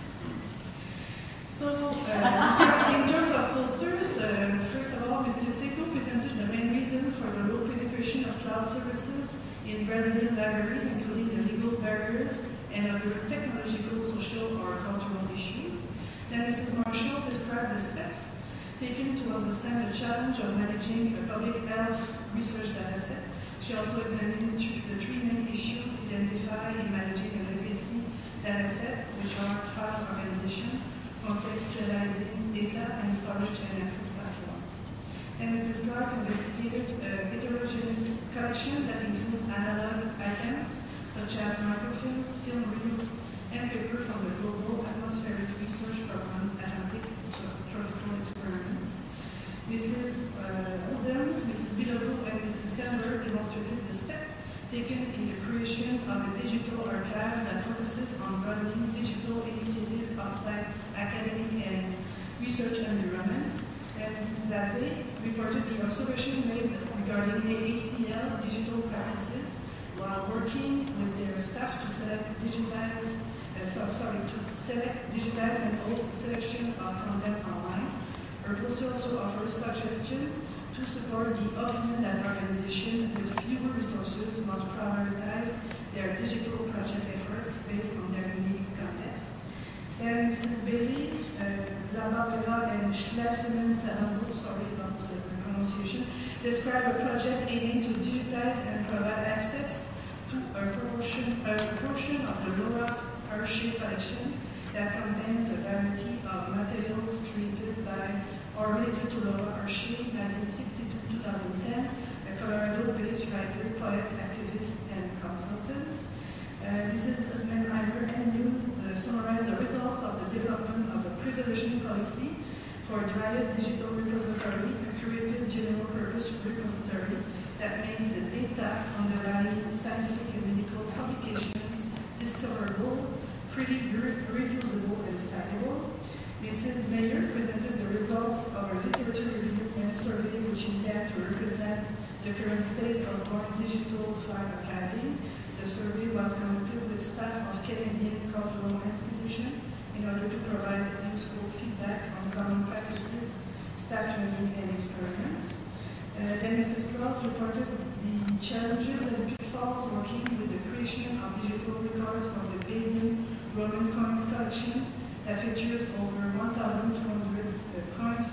So, in terms of posters, first of all, Mr. Seto presented the main reason for the low penetration of cloud services in Brazilian libraries, including the legal barriers and other technological, social, or cultural issues. Then Mrs. Marshall described the steps taken to understand the challenge of managing a public health research data set. She also examined the three main issues identified in managing a legacy data set, which are file organization, contextualizing data, and storage and access platforms. And Mrs. Clark investigated a heterogeneous collection that include analog items, such as microfilms, film reels, and paper from the Global Atmospheric Research Program's Atlantic Tropical Experiments. Mrs. Oldham, Mrs. Bilodeau, and Mrs. Sandberg demonstrated the step taken in the creation of a digital archive that focuses on broadening digital initiatives outside academic and research environment. And Mrs. Blazé reported the observation made regarding AACL digital practices while working with their staff to select, digitize, and host the selection of content online. Her poster also offers suggestions to support the opinion that organizations with fewer resources must prioritize their digital project efforts based on their unique context. Then Mrs. Bailey, Labarbera, and Schlesemann-Tarango, sorry about the pronunciation, describe a project aiming to digitize and provide access to a portion of the Laura Hershey collection that contains a variety of materials created by or related to Laura Hershey, 1960-2010, a Colorado-based writer, poet, activist, and consultant. Mrs. Menheimer and you summarize the results of the development of a preservation policy for Dryad Digital Repository, a curated general-purpose repository that makes the data underlying scientific and medical publications discoverable, freely reusable, and citable. Mrs. Mayer presented the results of our literature review and survey, which intend to represent the current state of born digital file archiving. The survey was conducted with staff of Canadian cultural institutions in order to provide useful feedback on common practices, staff training, and experiments. Then Mrs. Claus reported the challenges and pitfalls working with the creation of digital records from the Badian Roman coins collection that features over 1,200 coins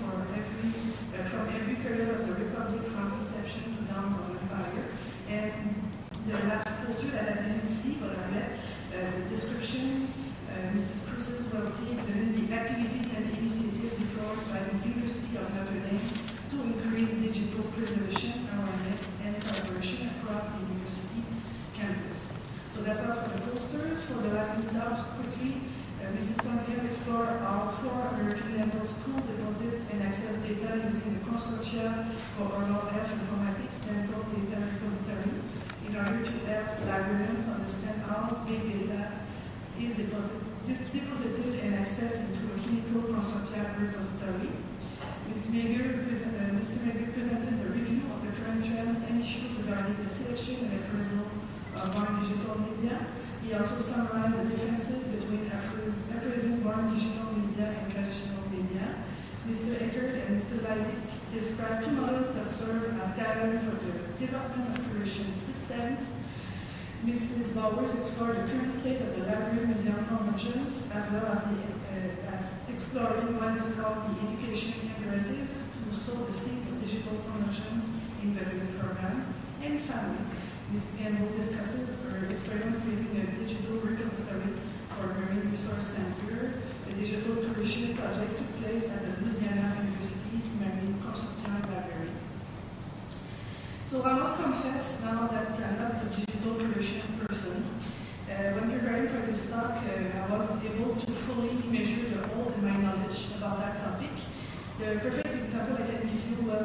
from every period of the Republic from inception to down of empire. And the last poster that I didn't see, but I read the description, Mrs. Cruz's Welty examined the activities and initiatives deployed by the University of Notre Dame to increase digital preservation, awareness, and collaboration across the university campus. So that was for the posters. For the Latin talks, quickly, Mrs. Tongier explored how 4 American dental schools deposit and access data using the consortia for oral health informatics dental data repository in order to help librarians understand how big data is deposited and accessed into a clinical consortia repository. Mr. Mager presented the review of the current trends and issues regarding the selection and appraisal of born digital media. He also summarized the differences between appraising born digital media media and traditional media. Mr. Eckert and Mr. Leidig describe two models that serve as guidelines for the development of curation systems. Mrs. Bowers explored the current state of the library museum conventions, as well as exploring what is called the education imperative to sow the seeds of digital conventions in veteran programs. And finally, Mrs. Gamble discusses her experience creating a digital repository for Marine Resource Center. The digital curation project took place at the Louisiana University's Marine Consortium Library. So I must confess now that I'm not a digital curation person. When preparing for this talk, I was able to fully measure the holes in my knowledge about that topic. The perfect example I can give you, when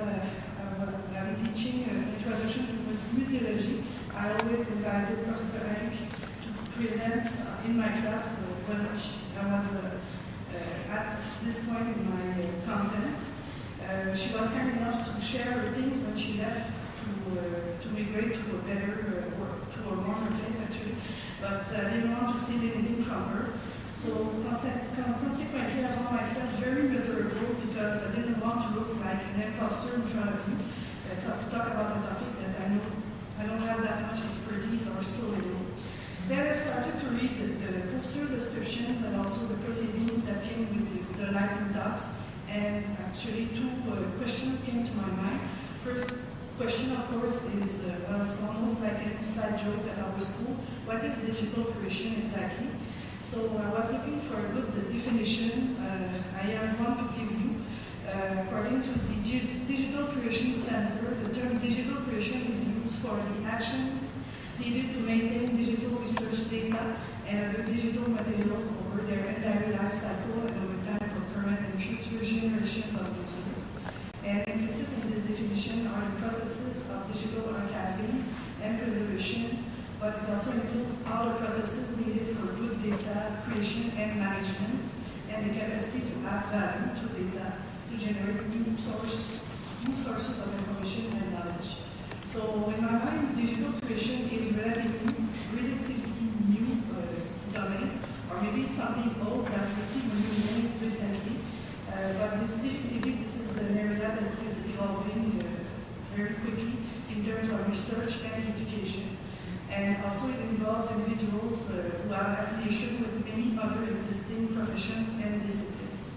I'm teaching Introduction to Museology, I always invited Professor Henk to present in my class when I was at this point in my content. She was kind enough to share her things when she left to migrate to a better to a warmer place actually, but I didn't want to steal anything from her. So consequently, I found myself very miserable because I didn't want to look like an imposter in front of you to talk about a topic that I know I don't have that much expertise or so little. Then I started to read the poster's descriptions and also the proceedings that came with the lightning talks, and actually two questions came to my mind. First question, of course, is, well, it's almost like an inside joke at our school. What is digital curation exactly? So I was looking for a good definition. I have one to give you. According to the Digital Curation Center, the term digital curation is used for the actions needed to maintain digital research data and other digital materials over their entire life cycle and over time for current and future generations of users. And implicit in this definition are the processes of digital archiving and preservation, but it also includes all the processes needed for good data creation and management, and the capacity to add value to data to generate new sources of information and knowledge. So in my mind, digital curation is relatively new domain, or maybe it's something old that received a new name recently, but definitely this is an area that is evolving very quickly in terms of research and education. And also it involves individuals who have affiliation with many other existing professions and disciplines.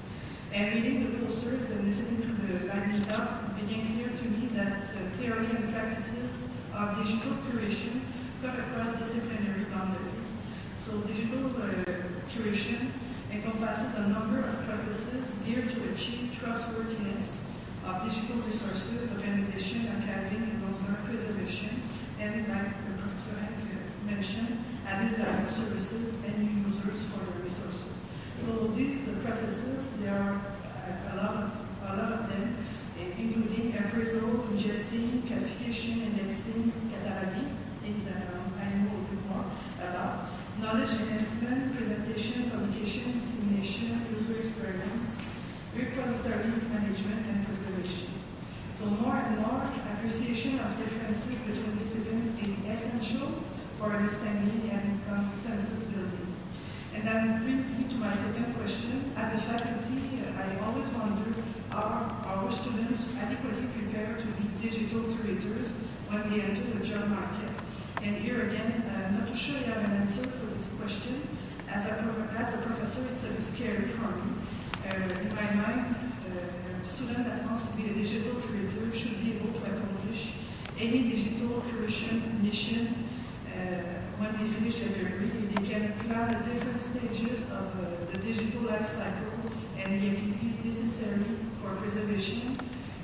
And reading the posters and listening to the lightning talks, it became clear to me that theory and practices of digital curation cut across disciplinary boundaries. So digital curation encompasses a number of processes geared to achieve trustworthiness of digital resources, organization, archiving, and long-term preservation, and like Professor Henk mentioned, added value services and new users for the resources. So these processes, there are a lot of them, including appraisal, ingesting, classification, indexing, cataloging, things that I know a bit more about, knowledge enhancement, presentation, publication, dissemination, user experience, repository management, and preservation. So more and more, appreciation of differences between disciplines is essential for understanding and consensus building. And that brings me to my second question. As a faculty, I always wonder, are our students adequately prepared to be digital curators when they enter the job market? And here again, I'm not too sure I have an answer for this question. As a professor, it's a bit scary for me. In my mind, a student that wants to be a digital curator should be able to accomplish any digital curation mission when they finish their degree. They can plan the different stages of the digital life cycle and the activities necessary for preservation,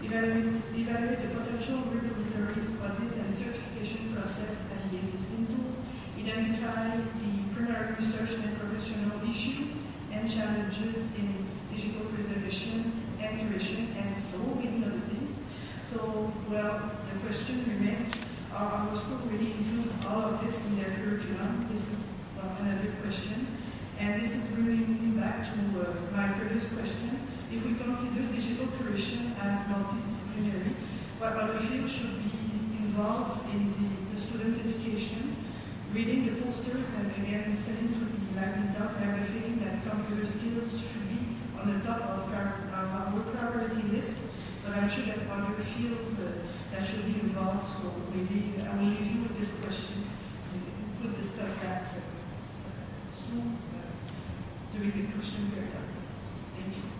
evaluate the potential repository, audit and certification process and the assessing tool, identify the primary research and professional issues and challenges in digital preservation and curation, and so many other things. So, well, the question remains, are our school really include all of this in their curriculum? This is another question. And this is bringing me back to my previous question. If we consider digital curation as multidisciplinary, what other fields should be involved in the student's education? Reading the posters and again listening to the lightning talks, I have a feeling that computer skills should be on the top of our priority list, but I'm sure that other fields that should be involved, so maybe I will leave you with this question. We could discuss that soon during the question period. Thank you.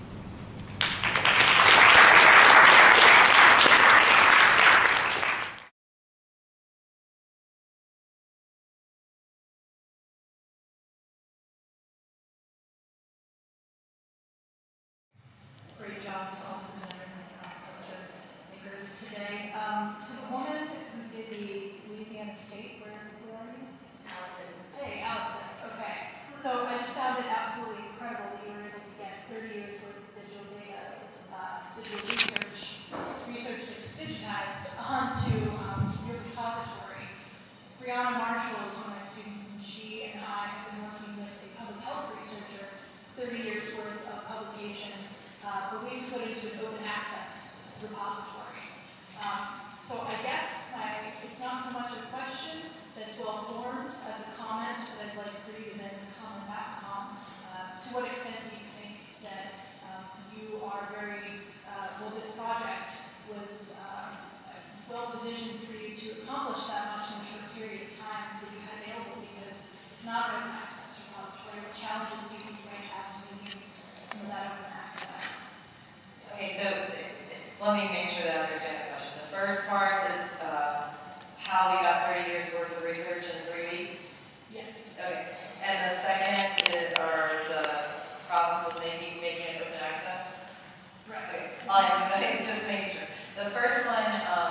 Great job to all the presenters and poster makers today. To the woman who did the Louisiana State, where are you? Allison. Hey, Allison. Okay. So I just found it absolutely incredible that you were able to get 30 years worth of digital data, digital research that's digitized onto your repository. Brianna Marshall is one of my students, and she and I have been working with a public health researcher, 30 years worth of publications, but we've put into an open access repository. So I guess it's not so much a question that's well formed as a comment that I'd like for you to then comment back on. To what extent do you think that you are very, this project was well positioned for you to accomplish that much in a short period of time that you had available, because it's not an open access repository. What challenges do you think you might have to meet some of that open access? Okay, so let me make sure that I understand the question. The first part is how we got 30 years worth of research in 3 weeks? Yes. Okay. And the second are the problems with making it open access? Right. Okay. I'll answer that, just making sure. The first one,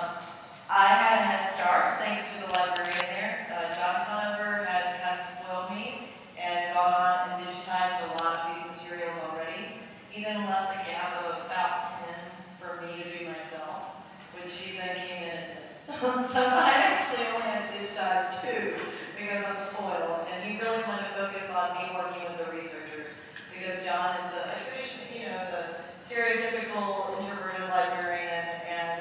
I had a head start thanks to the librarian there. John Conover had kind of spoiled me and gone on and digitized a lot of these materials already. He then left a gap of about 10 for me to do myself, which he then came in and did. So I actually only had digitized 2 because I'm spoiled, and he really wanted to focus on me working with the researchers, because John is a traditional, the stereotypical introverted librarian, and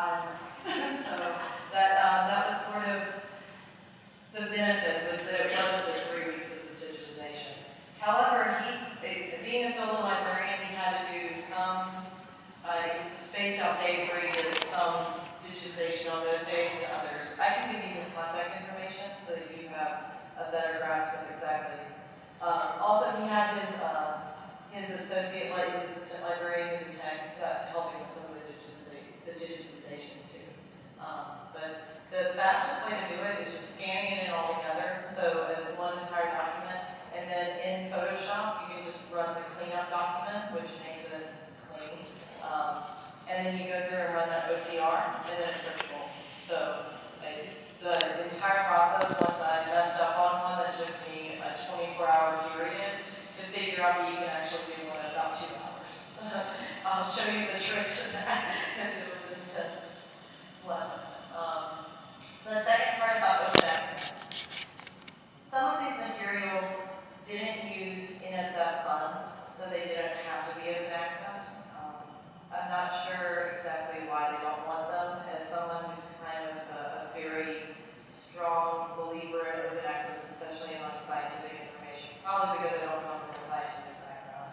so that was sort of the benefit, was that it wasn't just 3 weeks of this digitization. However, being a solo librarian, he had to do some spaced out days where he did some digitization on those days and others. I can give you his contact information so that you have a better grasp of exactly. Also, he had his assistant librarian who's a tech helping with some of the digitization too. But the fastest way to do it is just scanning it in all together, so as one entire document, and then in Photoshop you can just run the cleanup document, which makes it clean. And then you go through and run that OCR, and then it's searchable. So the entire process, once I messed up on one that took me a 24-hour period to figure out that you can actually do one in about 2 hours. I'll show you the trick to that, because it was an intense lesson. The second part about open access. Some of these materials didn't use NSF funds, so they didn't have to be open access. I'm not sure exactly why they don't want them. As someone who's kind of a very strong believer in open access, especially among scientific information, probably because I don't come from a scientific background,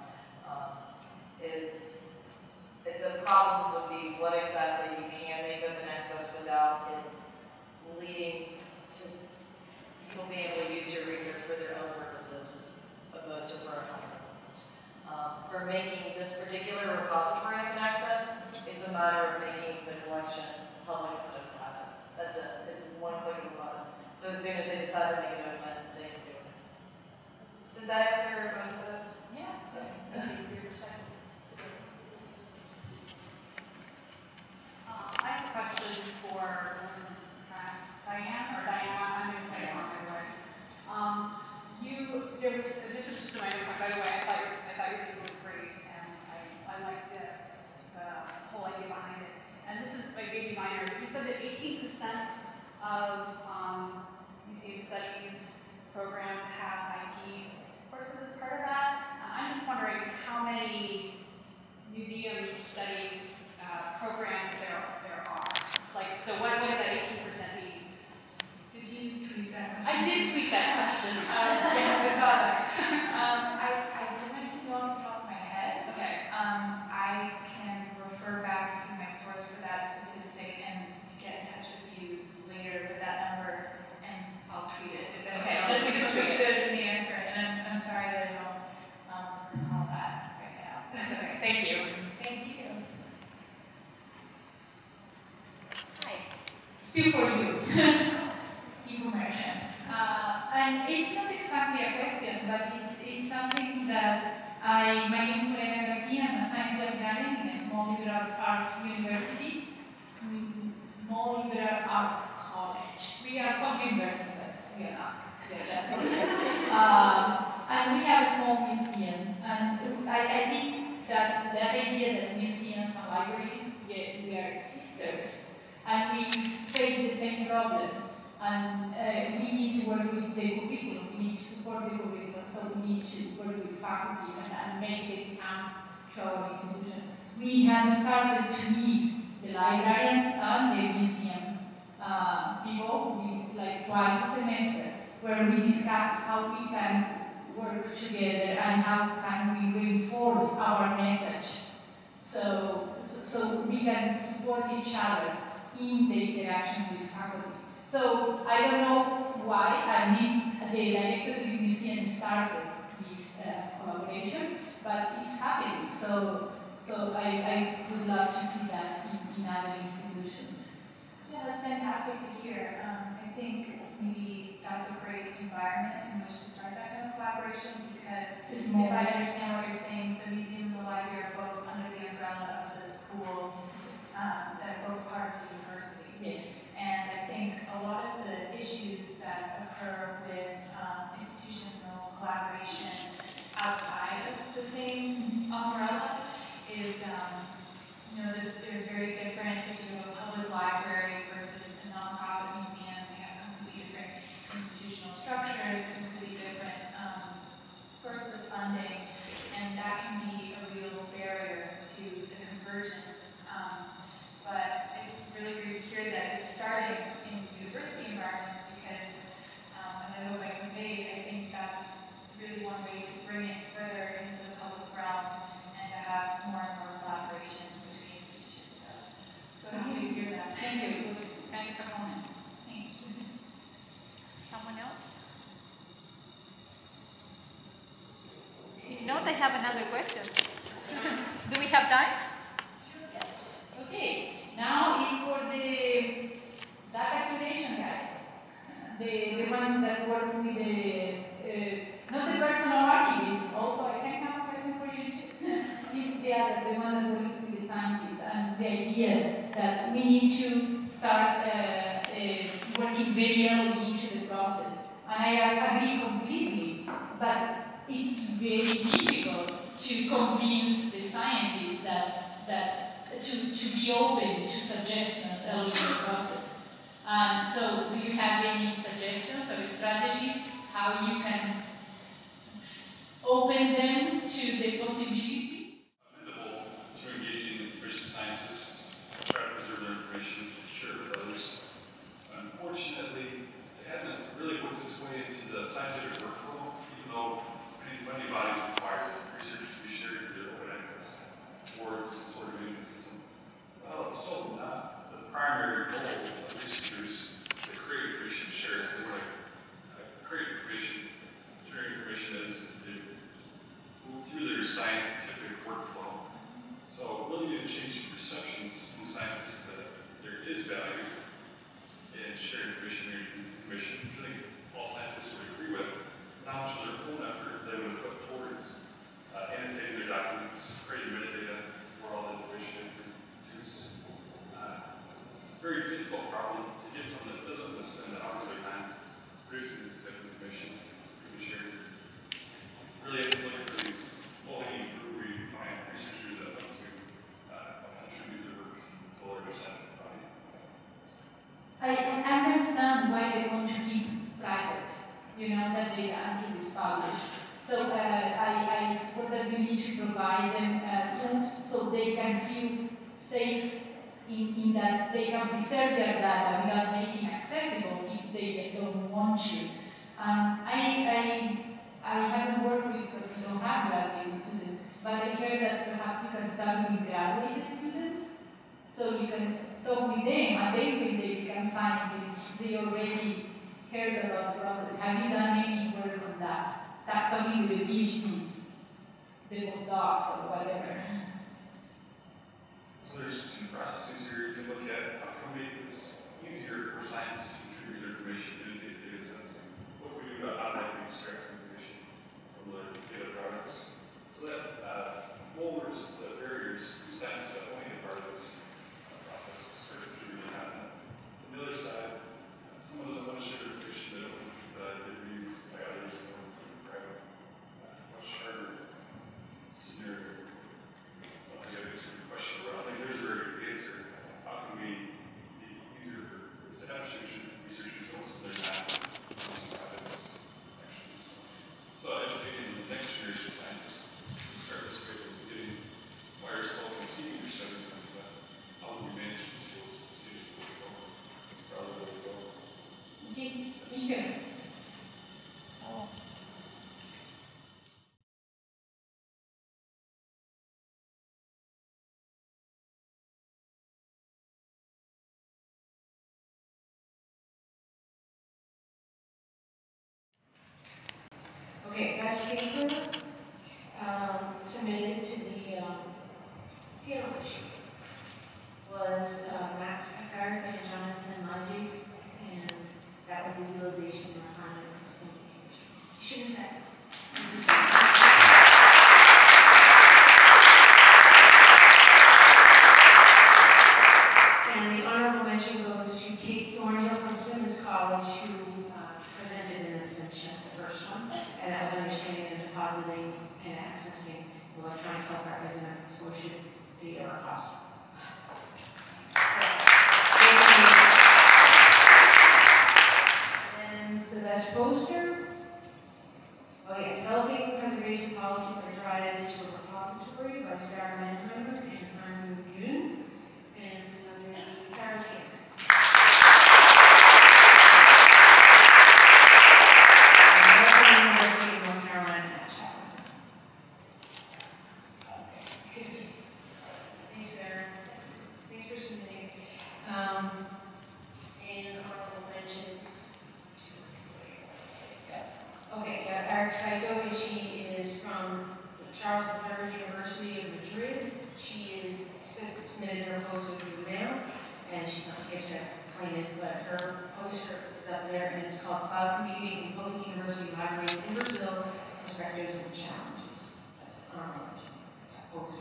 the problems would be what exactly you can make open access without it leading to people being able to use your research for their own purposes as opposed to for our own purposes. For making this particular repository open access, it's a matter of making the collection public instead of private. That's it. It's one click of a button. So as soon as they decide to make it open, they can do it. Does that answer both of those? Yeah. Thank you for your perspective. I have a question for Diane, I'm going to say it wrong anyway. This is just a minor point, by the way, I thought your paper was great, and I like the whole idea behind it. And this is maybe minor. You said that 18% of museum studies programs have IT courses as part of that. I'm just wondering how many museum studies programs there are. Like, so what does that 18% mean? Did you tweet that question? I did tweet that question. Yes, I saw that. I don't actually know off the top of my head. Okay. Thank you. Thank you. Hi. Still for you. Information. And it's not exactly a question, but it's something that my name is Morena Garcia. I'm a science librarian in a small liberal arts university, small liberal arts college. We are called university, but we are not. We are just and we have a small museum. And I think that that idea that museums and libraries, we are sisters, and we face the same problems. And we need to work with the curriculum, we need to support the curriculum, so we need to work with faculty and make it come to our institutions. We have started to meet the librarians and the museum people, like twice a semester, where we discuss how we can work together and how can we reinforce our message. So we can support each other in the interaction with faculty. So I don't know why, and the director of the museum started this collaboration, but it's happening. So I would love to see that in other institutions. Yeah, that's fantastic to hear. I think maybe that's a great environment in which to start that kind of collaboration, because if I understand what you're saying, the museum and the library are both under the umbrella of the school, that are both part of the university. Yes. And I think a lot of the issues that occur with institutional collaboration outside of the same umbrella is, that they're very different. If you have a public library versus a nonprofit museum, they have completely different institutional structures, completely different sources of funding, and that can be a real barrier to the convergence. But it's really great to hear that it's starting in university environments, because, and I hope I conveyed, I think that's really one way to bring it further into the public realm and to have more and more collaboration between institutions. So happy to hear that. Thank you. It was kind of a comment. Thanks. Someone else? If not, I have another question. Do we have time? Okay, now is for the data curation guy. The one that works with the, not the personal archivist, also I can have a question for you too. Is the one that works with the scientists, and the idea that we need to start working very early into the process. And I agree completely, but it's very difficult to convince the scientists that to be open to suggestions early in the process. And so, do you have any suggestions or strategies how you can open them to the possibility? Amenable to engaging information scientists, try to preserve their information, and share it with others. Unfortunately, it hasn't really worked its way into the scientific workflow, even though many bodies require research to be shared through their open access or some sort of management system. Well, it's still not the primary goal of researchers to create information and share it. They want to create information, sharing information as they move through their scientific workflow. So really need to change the perceptions from scientists that there is value in sharing information, managing information, which I think all scientists would agree with, but how much of their own effort they would put towards annotating their documents, creating metadata for all the information they produce. It's a very difficult problem to get someone that doesn't want to spend hours of their time producing this type of information, so we can share. Really have to look for these low-hanging fruit where you find researchers that want to contribute their work to a larger scientific body. I understand why they want to keep private, that data until it's published. So I support that you need to provide them tools so they can feel safe in that they can preserve their data without making accessible if they don't want to. I haven't worked with, because we don't have graduate students, but I heard that perhaps you can start with graduate students, so you can talk with them, and then when they become scientists, they already heard about the process. Have you done any work on that? Talking with the PhDs, the postdocs, or whatever? So there's two processes here you can look at. How can we make this easier for scientists to contribute their information into data sets? What can we do to automatically extract information from the data products? So that lowers the barriers to scientists that want to be part of this process to start contributing content. On the other side, some of those want to share information that are used by others in order to private. It's much harder scenario. I got to answer your question. I think there's a very good answer. How can we make it easier for statisticians, researchers, don't so they're not projects actually. So educating the next generation of scientists to start this way of getting wires solving and seeing your studies and how do we manage these tools to see if we go. It's probably the way to go. Okay. So. Okay, best paper submitted to the panel issue was Max Eckart and Jonathan Lundy, and that was the utilization of refinement of simplification. You should have said. And the honorable mention goes to Kate Thornhill from Simmons College, who presented in this section, the first one, and that was understanding and depositing and accessing electronic health records and consortium data or cost. And the best poster, developing preservation policy for dry digital repository by Sarah Mannheimer and Armin Buden, and Sarah's here. University of North Carolina. Thanks, Sarah. Thanks for submitting. And honorable mention. Eric Saito, and she is from Charles III University of Madrid. She submitted her poster through the mail, and she's not here to claim it, but her poster is up there, and it's called Cloud Computing in Public University Libraries in Brazil, Perspectives and Challenges. That's honorable mention. Poster.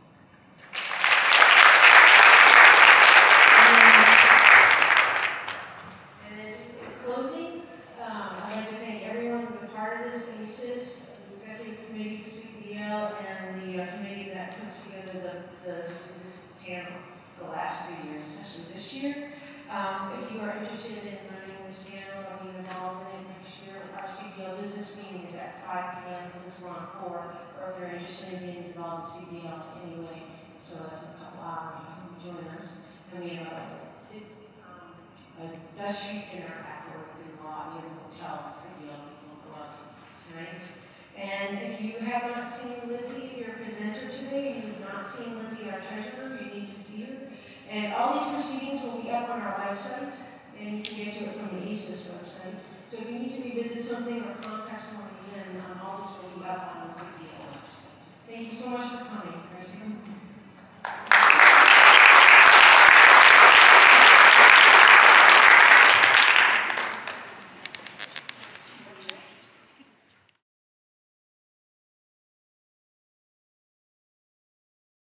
And then just in closing, I'd like to thank everyone who's a part of this, ACES, the Executive Committee for CPDL, and the committee that puts together this panel the last 3 years, especially this year. If you are interested in running this panel or being involved in it next year, our CPDL business meeting is at 5 p.m. in Salon 4, or if you're interested in being involved in CPDL anyway, so that's in a couple hours, you can join us. And we have a Dutch Street dinner afterwards in the lobby of the hotel, CPDL will go out tonight. And if you have not seen Lizzie, if you're a presenter today, and you have not seen Lizzie, our treasurer, you need to see her. And all these proceedings will be up on our website, and you can get to it from the ACES website. So if you need to revisit something or contact someone again, all this will be up on the CPDL website. Thank you so much for coming.